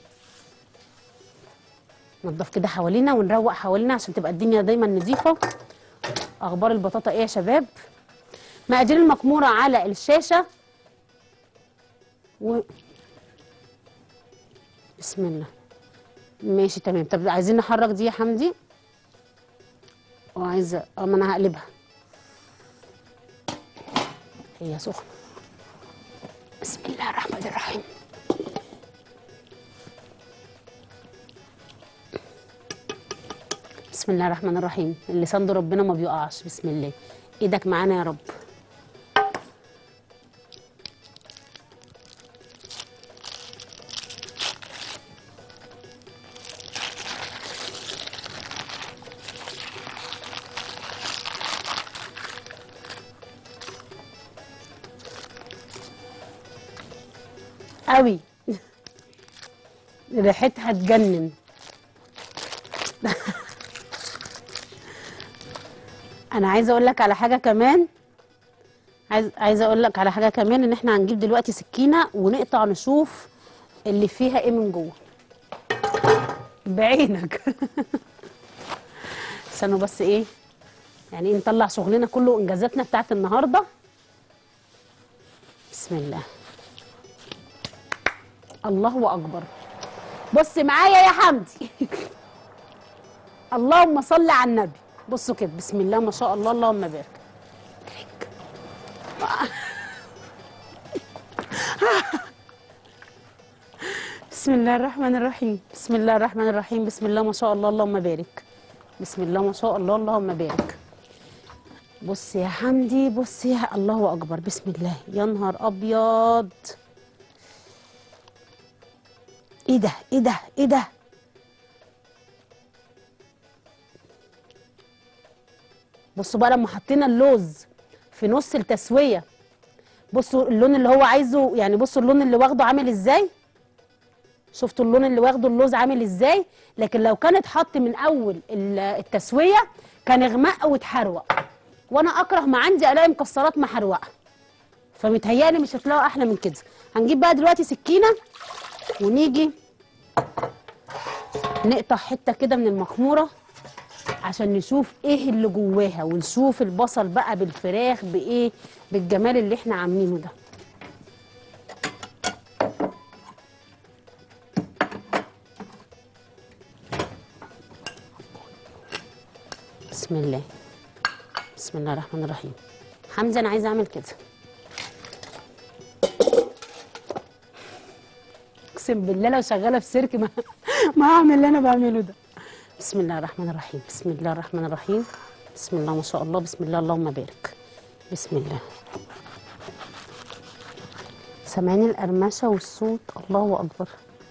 نضف كده حوالينا ونروق حوالينا عشان تبقى الدنيا دايما نظيفه. اخبار البطاطا ايه يا شباب؟ مقادير المكموره على الشاشه و... بسم الله. ماشي تمام. طب عايزين نحرك دي يا حمدي، وعايزه اه ما انا هقلبها، هي سخنه. بسم الله الرحمن الرحيم. بسم الله الرحمن الرحيم. اللي سند ربنا ما بيقعش. بسم الله. ايدك معانا يا رب. قوي ريحتها تجنن. انا عايزه اقول لك على حاجه كمان، عايز عايزه اقول لك على حاجه كمان، ان احنا هنجيب دلوقتي سكينه ونقطع نشوف اللي فيها ايه من جوه بعينك. استنوا بس ايه يعني ايه، نطلع شغلنا كله وانجازاتنا بتاعت النهارده. بسم الله. الله اكبر. بص معايا يا حمدي. اللهم صل على النبي. بصوا كده. بسم الله ما شاء الله، اللهم بارك. بسم الله الرحمن الرحيم. بسم الله الرحمن الرحيم. بسم الله ما شاء الله، اللهم بارك. بسم الله ما شاء الله، اللهم بارك. بص يا حمدي، بص يا الله اكبر. بسم الله. يا نهار ابيض. ايه ده ايه ده ايه ده؟ بصوا بقى لما حطينا اللوز في نص التسويه، بصوا اللون اللي هو عايزه، يعني بصوا اللون اللي واخده عامل ازاي. شفتوا اللون اللي واخده اللوز عامل ازاي؟ لكن لو كان اتحط من اول التسويه كان اغمق واتحروق، وانا اكره ما عندي الاقي مكسرات محروقه، فمتهيألي مش هتلاقوا احلى من كده. هنجيب بقى دلوقتي سكينه ونيجي نقطع حته كده من المخموره عشان نشوف ايه اللي جواها، ونشوف البصل بقى بالفراخ بايه، بالجمال اللي احنا عاملينه ده. بسم الله. بسم الله الرحمن الرحيم. حمزه انا عايزه اعمل كده. اقسم بالله لو شغاله في سيرك ما ما هعمل اللي انا بعمله ده. بسم الله الرحمن الرحيم. بسم الله الرحمن الرحيم. بسم الله ما شاء الله. بسم الله اللهم بارك. بسم الله. سامعين القرمشه والصوت؟ الله اكبر.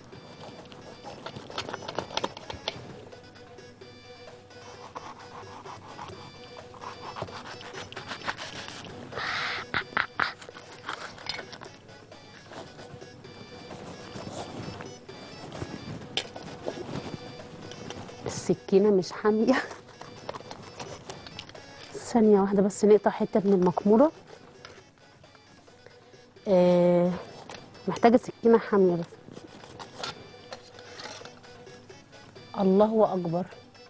السكينه مش حاميه. ثانيه واحده بس نقطع حته من المكموره. آه محتاجه سكينه حاميه بس. الله اكبر.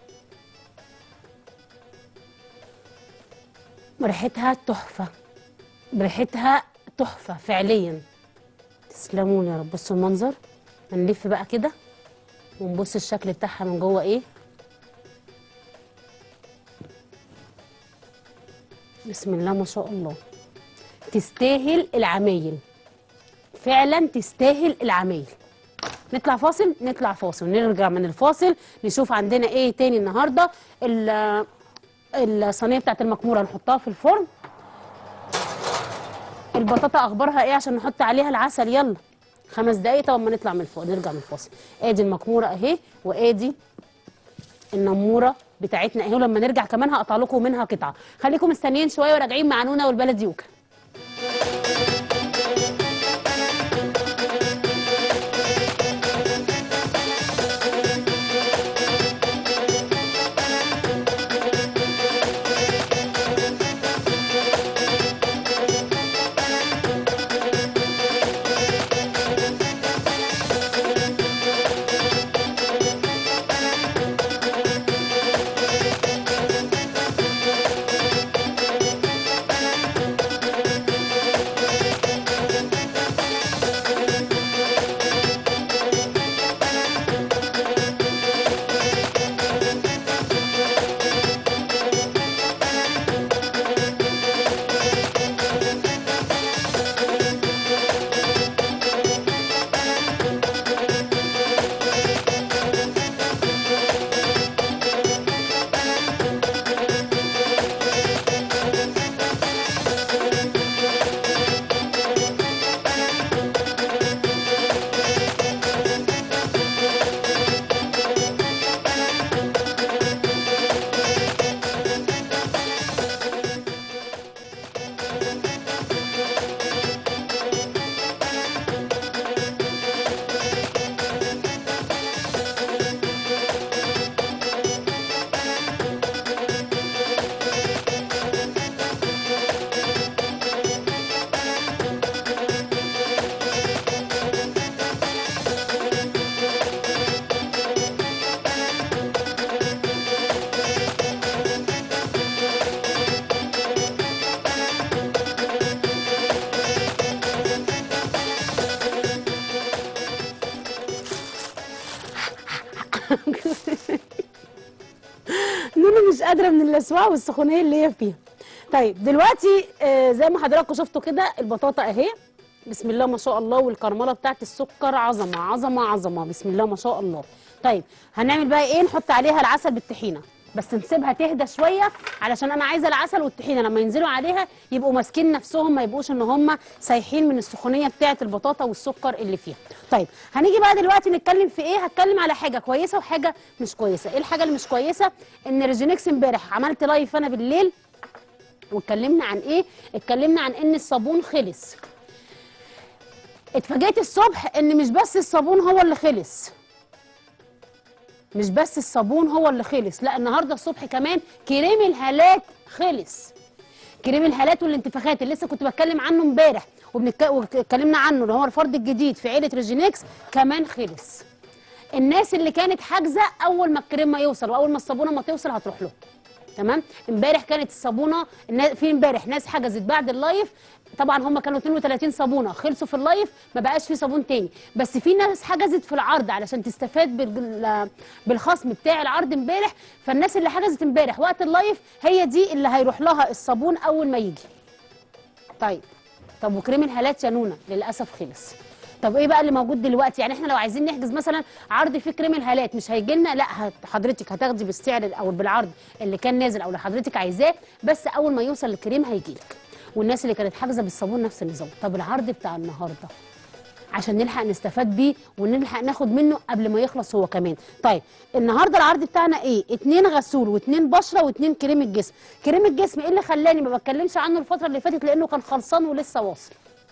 ريحتها تحفه، ريحتها تحفه فعليا. تسلمون يا رب. بصوا المنظر. هنلف بقى كده ونبص الشكل بتاعها من جوه ايه. بسم الله ما شاء الله. تستاهل العمايل، فعلا تستاهل العمايل. نطلع فاصل، نطلع فاصل ونرجع من الفاصل نشوف عندنا ايه تاني النهارده. الصينيه بتاعت المكموره نحطها في الفرن. البطاطا اخبارها ايه عشان نحط عليها العسل. يلا خمس دقايق طب ما نطلع من الفاصل، نرجع من الفاصل. ادي المكموره اهي، وادي النموره بتاعتنا اهي، ولما نرجع كمان هقطع لكم منها قطعه. خليكم مستنيين شويه وراجعين مع نونا والبلدي يوكا. نونو مش قادره من اللسوعه والسخونيه اللي هي فيها. طيب دلوقتي آه زي ما حضراتكم شفتوا كده البطاطا اهي، بسم الله ما شاء الله، والكرمله بتاعت السكر عظمه عظمه عظمه، بسم الله ما شاء الله. طيب هنعمل بقى ايه؟ نحط عليها العسل بالطحينه، بس نسيبها تهدى شويه علشان انا عايزه العسل والطحينه لما ينزلوا عليها يبقوا ماسكين نفسهم، ما يبقوش ان هم سايحين من السخونيه بتاعه البطاطا والسكر اللي فيها. طيب هنيجي بقى دلوقتي نتكلم في ايه؟ هتكلم على حاجه كويسه وحاجه مش كويسه. ايه الحاجه اللي مش كويسه؟ ان ريجينكس امبارح عملت لايف انا بالليل واتكلمنا عن ايه؟ اتكلمنا عن ان الصابون خلص. اتفاجئت الصبح ان مش بس الصابون هو اللي خلص، مش بس الصابون هو اللي خلص، لا النهارده الصبح كمان كريم الهالات خلص. كريم الهالات والانتفاخات اللي لسه كنت بتكلم عنه امبارح واتكلمنا عنه اللي هو الفرد الجديد في عيله ريجينكس كمان خلص. الناس اللي كانت حاجزه اول ما الكريم ما يوصل واول ما الصابونه ما توصل هتروح له. تمام؟ امبارح كانت الصابونه في امبارح ناس حجزت بعد اللايف، طبعا هم كانوا اتنين وتلاتين صابونه خلصوا في اللايف، ما بقاش في صابون تاني، بس في ناس حجزت في العرض علشان تستفاد بالخصم بتاع العرض امبارح. فالناس اللي حجزت امبارح وقت اللايف هي دي اللي هيروح لها الصابون اول ما يجي. طيب طب وكريم الهالات يا نونا للاسف خلص. طب ايه بقى اللي موجود دلوقتي؟ يعني احنا لو عايزين نحجز مثلا عرض فيه كريم الهالات مش هيجي لنا، لا حضرتك هتاخدي بالسعر او بالعرض اللي كان نازل او اللي حضرتك عايزاه، بس اول ما يوصل الكريم هيجي لك. والناس اللي كانت حاجزه بالصابون نفس النظام. طب العرض بتاع النهارده عشان نلحق نستفاد بيه ونلحق ناخد منه قبل ما يخلص هو كمان. طيب النهارده العرض بتاعنا ايه؟ اتنين غسول واتنين بشره واتنين كريم الجسم. كريم الجسم ايه اللي خلاني ما بتكلمش عنه الفتره اللي فاتت؟ لانه كان خلصان ولسه واصل.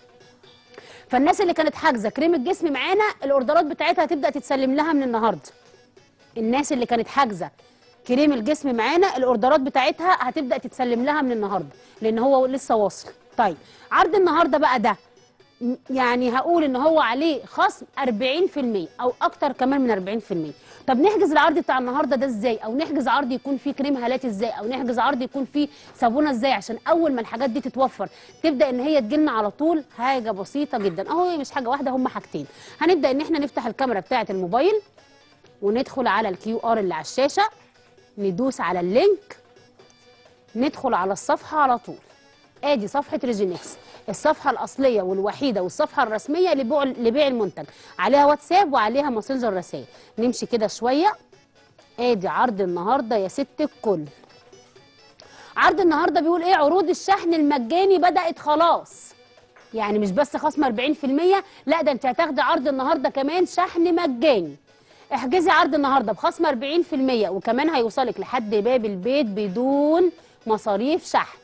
فالناس اللي كانت حاجزه كريم الجسم معانا الاوردرات بتاعتها هتبدا تتسلم لها من النهارده. الناس اللي كانت حاجزه كريم الجسم معانا الاوردرات بتاعتها هتبدا تتسلم لها من النهارده لان هو لسه واصل. طيب عرض النهارده بقى ده يعني هقول ان هو عليه خصم أربعين في المية او اكتر كمان من أربعين في المية. طب نحجز العرض بتاع النهارده ده ازاي؟ او نحجز عرض يكون فيه كريم هالات ازاي؟ او نحجز عرض يكون فيه صابونه ازاي عشان اول ما الحاجات دي تتوفر تبدا ان هي تجيلنا على طول؟ حاجه بسيطه جدا اهو، هي مش حاجه واحده، هم حاجتين. هنبدا ان احنا نفتح الكاميرا بتاعه الموبايل وندخل على الكيو ار اللي على الشاشه، ندوس على اللينك، ندخل على الصفحه على طول. ادي صفحه ريجينكس، الصفحه الاصليه والوحيده والصفحه الرسميه لبيع لبيع المنتج، عليها واتساب وعليها ماسنجر رسائل. نمشي كده شويه. ادي عرض النهارده يا ست الكل. عرض النهارده بيقول ايه؟ عروض الشحن المجاني بدات خلاص. يعني مش بس خصم أربعين في المية، لا ده انت هتاخدي عرض النهارده كمان شحن مجاني. احجزي عرض النهارده بخصم أربعين في المية وكمان هيوصلك لحد باب البيت بدون مصاريف شحن.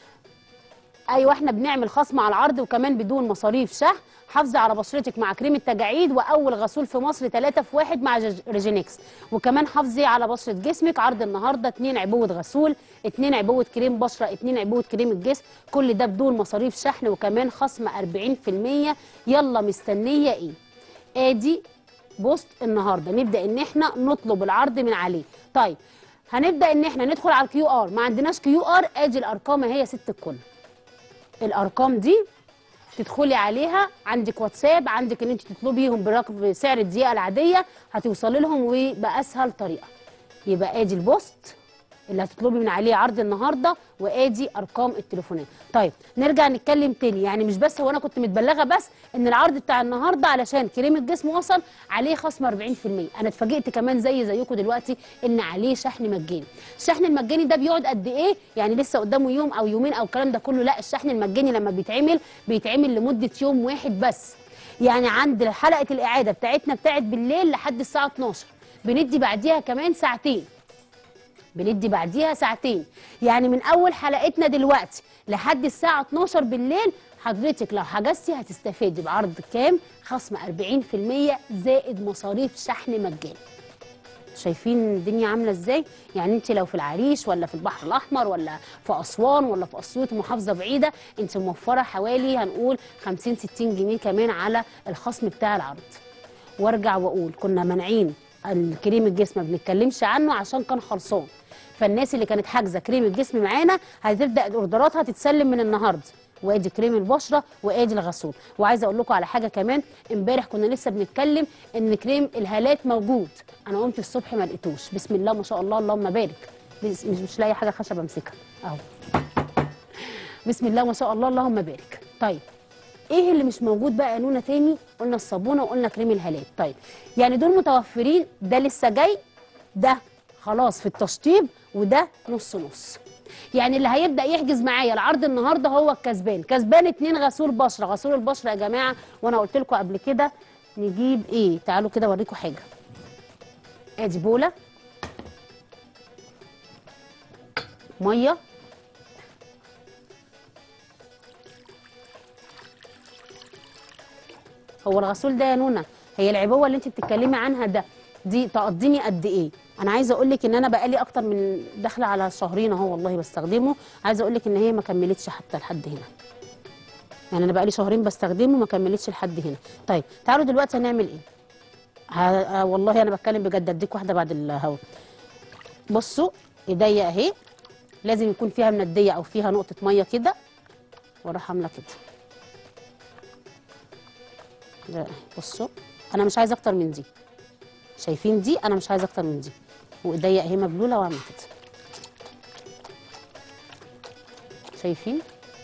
ايوه احنا بنعمل خصم على العرض وكمان بدون مصاريف شحن. حافظي على بشرتك مع كريم التجاعيد واول غسول في مصر تلاتة في واحد مع ريجينكس، وكمان حافظي على بشره جسمك. عرض النهارده اتنين عبوه غسول، اتنين عبوه كريم بشره، اتنين عبوه كريم الجسم، كل ده بدون مصاريف شحن وكمان خصم أربعين في المية. يلا مستنيه ايه؟ ادي بوست النهارده نبدا ان احنا نطلب العرض من عليه. طيب هنبدا ان احنا ندخل على الكيو ار، ما عندناش كيو ار، ادي الارقام اهي ست الكل. الارقام دي تدخلي عليها، عندك واتساب، عندك ان انت تطلبيهم برقم بسعر الدقيقه العاديه هتوصلي لهم وباسهل طريقه. يبقى ادي البوست اللي هتطلبي من عليه عرض النهارده وادي ارقام التليفونات. طيب نرجع نتكلم تاني، يعني مش بس هو انا كنت متبلغه بس ان العرض بتاع النهارده علشان كريم الجسم وصل عليه خصم أربعين في المية، انا اتفاجئت كمان زي زيكم دلوقتي ان عليه شحن مجاني. الشحن المجاني ده بيقعد قد ايه؟ يعني لسه قدامه يوم او يومين او الكلام ده كله؟ لا الشحن المجاني لما بيتعمل بيتعمل لمده يوم واحد بس. يعني عند حلقه الاعاده بتاعتنا بتاعت بالليل لحد الساعه اتناشر بندي بعديها كمان ساعتين، بندي بعديها ساعتين. يعني من اول حلقتنا دلوقتي لحد الساعه اتناشر بالليل حضرتك لو حجزتي هتستفادي بعرض كام؟ خصم أربعين في المية زائد مصاريف شحن مجاني. شايفين الدنيا عامله ازاي؟ يعني انت لو في العريش ولا في البحر الاحمر ولا في اسوان ولا في اسيوط محافظه بعيده انت موفره حوالي هنقول خمسين ستين جنيه كمان على الخصم بتاع العرض. وارجع واقول كنا مانعين الكريم الجسم ما بنتكلمش عنه عشان كان خلصان. فالناس اللي كانت حاجزه كريم الجسم معانا هتبدا اوردراتها تتسلم من النهارده وادي كريم البشره وادي الغسول. وعايزه اقول لكم على حاجه كمان، امبارح كنا لسه بنتكلم ان كريم الهالات موجود، انا قمت الصبح ما لقيتوش. بسم الله ما شاء الله اللهم بارك، مش مش لاقي حاجه خشب امسكها اهو. بسم الله ما شاء الله اللهم بارك. طيب ايه اللي مش موجود بقى يا نونا تاني؟ قلنا الصابونه وقلنا كريم الهالات. طيب يعني دول متوفرين، ده لسه جاي، ده خلاص في التشطيب، وده نص نص. يعني اللي هيبدا يحجز معايا العرض النهارده هو الكسبان. كسبان اتنين غسول بشره. غسول البشره يا جماعه وانا قلت لكم قبل كده نجيب ايه، تعالوا كده اوريكم حاجه. ادي بوله ميه، هو الغسول ده يا نونا هي العبوه اللي انت بتتكلمي عنها ده دي تقضيني قد ايه؟ انا عايزه اقول لك ان انا بقالي اكتر من داخله على شهرين اهو والله بستخدمه. عايزه اقول لك ان هي ما كملتش حتى لحد هنا، يعني انا بقالي شهرين بستخدمه ما كملتش لحد هنا. طيب تعالوا دلوقتي هنعمل ايه؟ ها والله انا بتكلم بجد، اديك واحده بعد الهوا. بصوا ايديا اهي لازم يكون فيها منديه او فيها نقطه ميه كده، واروح عامله كده. بصوا انا مش عايزه اكتر من دي، شايفين دي؟ انا مش عايزه اكتر من دي، وايديا اهي مبلوله واعمل كده. شايفين؟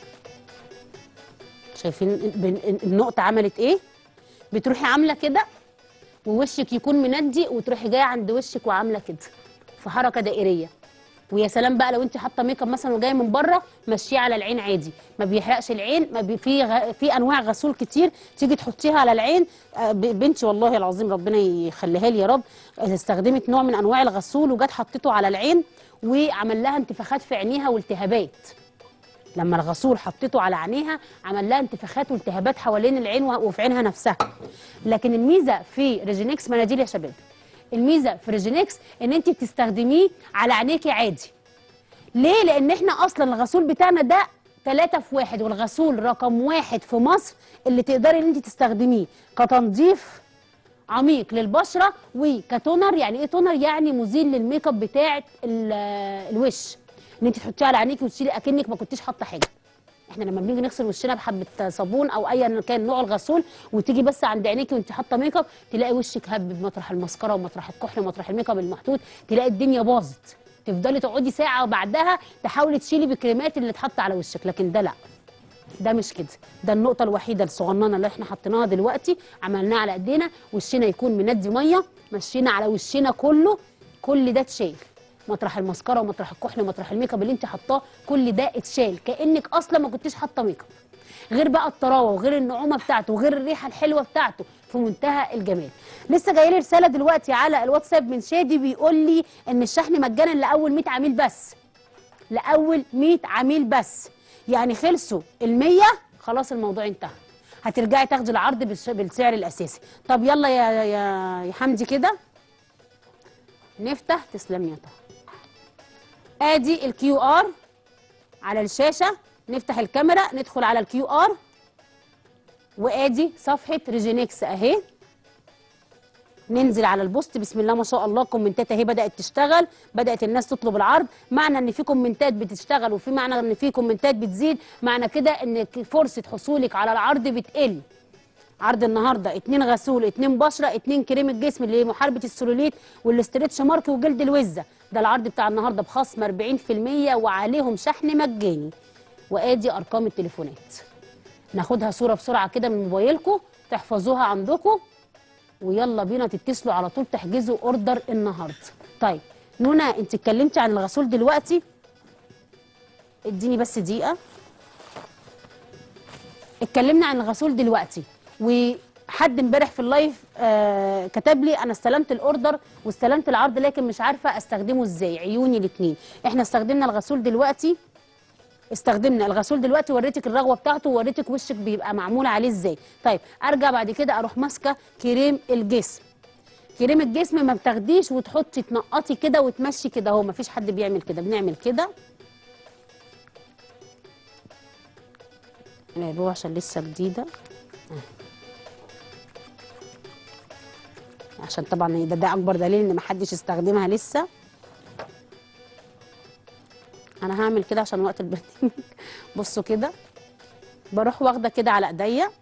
شايفين النقطه عملت ايه؟ بتروحي عامله كده ووشك يكون مندي، وتروحي جايه عند وشك وعامله كده في حركه دائريه. ويا سلام بقى لو انت حاطه ميك اب مثلا وجايه من بره، مشيه على العين عادي، ما بيحرقش العين. ما بي في غ... في انواع غسول كتير تيجي تحطيها على العين. آه بنتي والله العظيم ربنا يخليها لي يا رب، استخدمت نوع من انواع الغسول وجت حطيته على العين وعمل لها انتفاخات في عينيها والتهابات. لما الغسول حطيته على عينيها عمل لها انتفاخات والتهابات حوالين العين وفي عينها نفسها. لكن الميزه في ريجينكس مناديل يا شباب، الميزه في ريجينكس ان انت بتستخدميه على عينيكي عادي. ليه؟ لان احنا اصلا الغسول بتاعنا ده ثلاثة في واحد، والغسول رقم واحد في مصر اللي تقدري ان انت تستخدميه كتنظيف عميق للبشره وكتونر. يعني ايه تونر؟ يعني مزيل للميك اب بتاعه الوش، ان انت تحطيه على عينيكي وتشيلي اكنك ما كنتيش حاطه حاجه. احنا لما بنيجي نغسل وشنا بحبه صابون او ايا كان نوع الغسول، وتيجي بس عند عينيكي وانت حاطه ميك اب تلاقي وشك هب مطرح المسكره ومطرح الكحل ومطرح الميك اب المحطوط، تلاقي الدنيا باظت. تفضلي تقعدي ساعه وبعدها تحاولي تشيلي بالكريمات اللي اتحط على وشك. لكن ده لا، ده مش كده. ده النقطه الوحيده الصغننه اللي احنا حطيناها دلوقتي، عملناها على ايدينا، وشنا يكون مندي ميه، مشينا على وشنا كله، كل ده اتشال. مطرح المسكره ومطرح الكحل ومطرح الميك اب اللي انت حطاه كل ده اتشال، كانك اصلا ما كنتيش حاطه ميك اب. غير بقى الطراوه وغير النعومه بتاعته وغير الريحه الحلوه بتاعته، في منتهى الجمال. لسه جايه لي رساله دلوقتي على الواتساب من شادي بيقول لي ان الشحن مجانا لاول مية عميل بس، لاول مية عميل بس. يعني خلصوا ال مية خلاص الموضوع انتهى، هترجعي تاخدي العرض بالسعر الاساسي. طب يلا يا يا يا حمدي كده نفتح. تسلمي يا طه. ادي الكيو ار على الشاشه، نفتح الكاميرا ندخل على الكيو ار، وادي صفحه ريجينكس اهي. ننزل على البوست، بسم الله ما شاء الله كومنتات اهي بدات تشتغل، بدات الناس تطلب العرض. معنى ان في كومنتات بتشتغل وفي معنى ان في كومنتات بتزيد، معنى كده ان فرصه حصولك على العرض بتقل. عرض النهارده اتنين غسول، اتنين بشره، اتنين كريم الجسم اللي هي محاربه السلوليت والاسترتش مارك وجلد الوزه. ده العرض بتاع النهارده بخصم أربعين في المية وعليهم شحن مجاني. وادي ارقام التليفونات، ناخدها صوره بسرعه كده من موبايلكم تحفظوها عندكم، ويلا بينا تتصلوا على طول تحجزوا اوردر النهارده. طيب نونا انت اتكلمتي عن الغسول دلوقتي، اديني بس دقيقه. اتكلمنا عن الغسول دلوقتي، وحد امبارح في اللايف آه كتب لي انا استلمت الاوردر واستلمت العرض لكن مش عارفه استخدمه ازاي، عيوني الاثنين. احنا استخدمنا الغسول دلوقتي، استخدمنا الغسول دلوقتي، وريتك الرغوه بتاعته ووريتك وشك بيبقى معمول عليه ازاي. طيب ارجع بعد كده اروح ماسكه كريم الجسم. كريم الجسم ما بتاخديش وتحطي تنقطي كده وتمشي كده اهو، مفيش حد بيعمل كده، بنعمل كده. العبوه عشان لسه جديده عشان طبعا ده, ده اكبر دليل ان محدش استخدمها لسه. انا هعمل كده عشان وقت البرنامج. بصوا كده بروح واخده كده على ايديا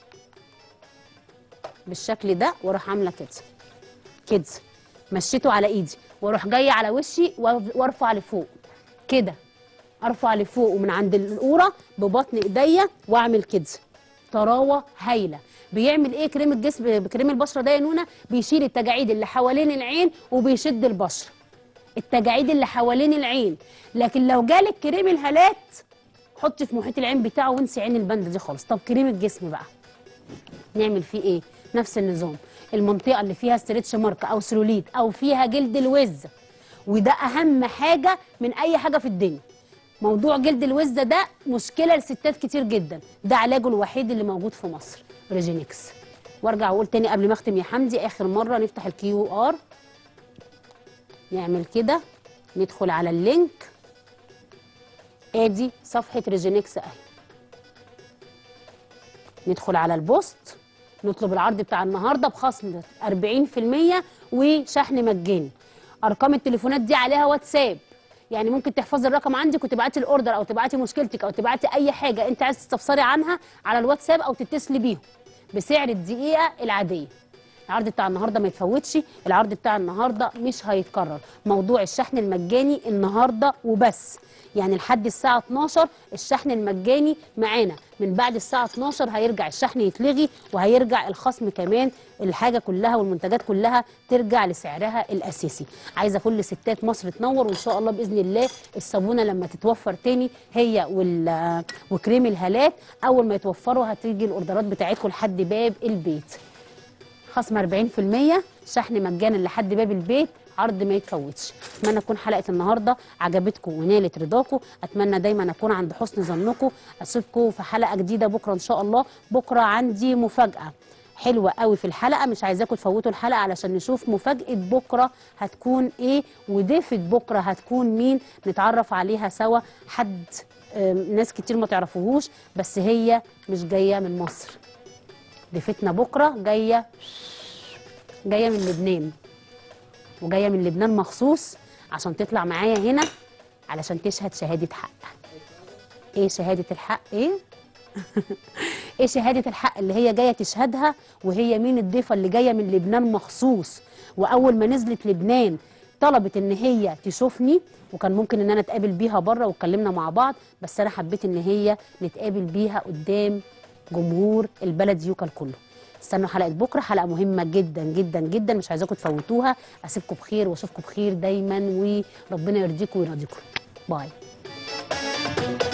بالشكل ده، واروح عامله كده كده، مشيته على ايدي، واروح جايه على وشي وارفع لفوق كده، ارفع لفوق ومن عند القوره ببطن ايديا واعمل كده. طراوه هايله. بيعمل ايه كريم الجسم بكريم البشره ده يا نونا؟ بيشيل التجاعيد اللي حوالين العين وبيشد البشره، التجاعيد اللي حوالين العين. لكن لو جالك كريم الهالات حطي في محيط العين بتاعه وانسي عين البند دي خالص. طب كريم الجسم بقى نعمل فيه ايه؟ نفس النظام. المنطقه اللي فيها ستريتش مارك او سلوليت او فيها جلد الوزه، وده اهم حاجه من اي حاجه في الدنيا. موضوع جلد الوزه ده مشكله لستات كتير جدا، ده علاجه الوحيد اللي موجود في مصر، ريجينكس. وارجع واقول تاني قبل ما اختم يا حمدي، اخر مره نفتح الكيو ار، نعمل كده، ندخل على اللينك، ادي صفحه ريجينكس اهي. ندخل على البوست، نطلب العرض بتاع النهارده بخصم أربعين في المية وشحن مجاني. ارقام التليفونات دي عليها واتساب، يعني ممكن تحفظي الرقم عندك وتبعتي الاوردر او تبعتي مشكلتك او تبعتي اي حاجه انت عايز تستفسري عنها على الواتساب او تتصلي بيهم بسعر الدقيقه العاديه. العرض بتاع النهارده ما يتفوتش، العرض بتاع النهارده مش هيتكرر. موضوع الشحن المجاني النهارده وبس، يعني لحد الساعه اتناشر الشحن المجاني معانا، من بعد الساعه اتناشر هيرجع الشحن يتلغي وهيرجع الخصم كمان، الحاجه كلها والمنتجات كلها ترجع لسعرها الاساسي. عايزه كل ستات مصر تنور، وان شاء الله باذن الله الصابونه لما تتوفر تاني هي وال وكريم الهالات اول ما يتوفروا هتيجي الاوردرات بتاعتكم لحد باب البيت. خصم أربعين في المية، شحن مجانا لحد باب البيت، عرض ما يتفوتش. اتمنى تكون حلقه النهارده عجبتكم ونالت رضاكم، اتمنى دايما اكون عند حسن ظنكم. اشوفكم في حلقه جديده بكره ان شاء الله. بكره عندي مفاجاه حلوه قوي في الحلقه، مش عايزاكم تفوتوا الحلقه علشان نشوف مفاجاه بكره هتكون ايه، وضيفه بكره هتكون مين، نتعرف عليها سوا. حد ناس كتير ما تعرفوهوش، بس هي مش جايه من مصر، ضيفتنا بكره جايه جايه من لبنان، وجايه من لبنان مخصوص عشان تطلع معايا هنا علشان تشهد شهاده حق. ايه شهاده الحق ايه؟ ايه شهاده الحق اللي هي جايه تشهدها؟ وهي مين الضيفه اللي جايه من لبنان مخصوص؟ واول ما نزلت لبنان طلبت ان هي تشوفني، وكان ممكن ان انا اتقابل بيها بره واتكلمنا مع بعض، بس انا حبيت ان هي نتقابل بيها قدام جمهور البلد يوكل كله. استنوا حلقه بكره، حلقه مهمه جدا جدا جدا، مش عايزاكم تفوتوها. اسيبكم بخير واشوفكم بخير دايما، وربنا يرضيكم ويرضيكم. باي.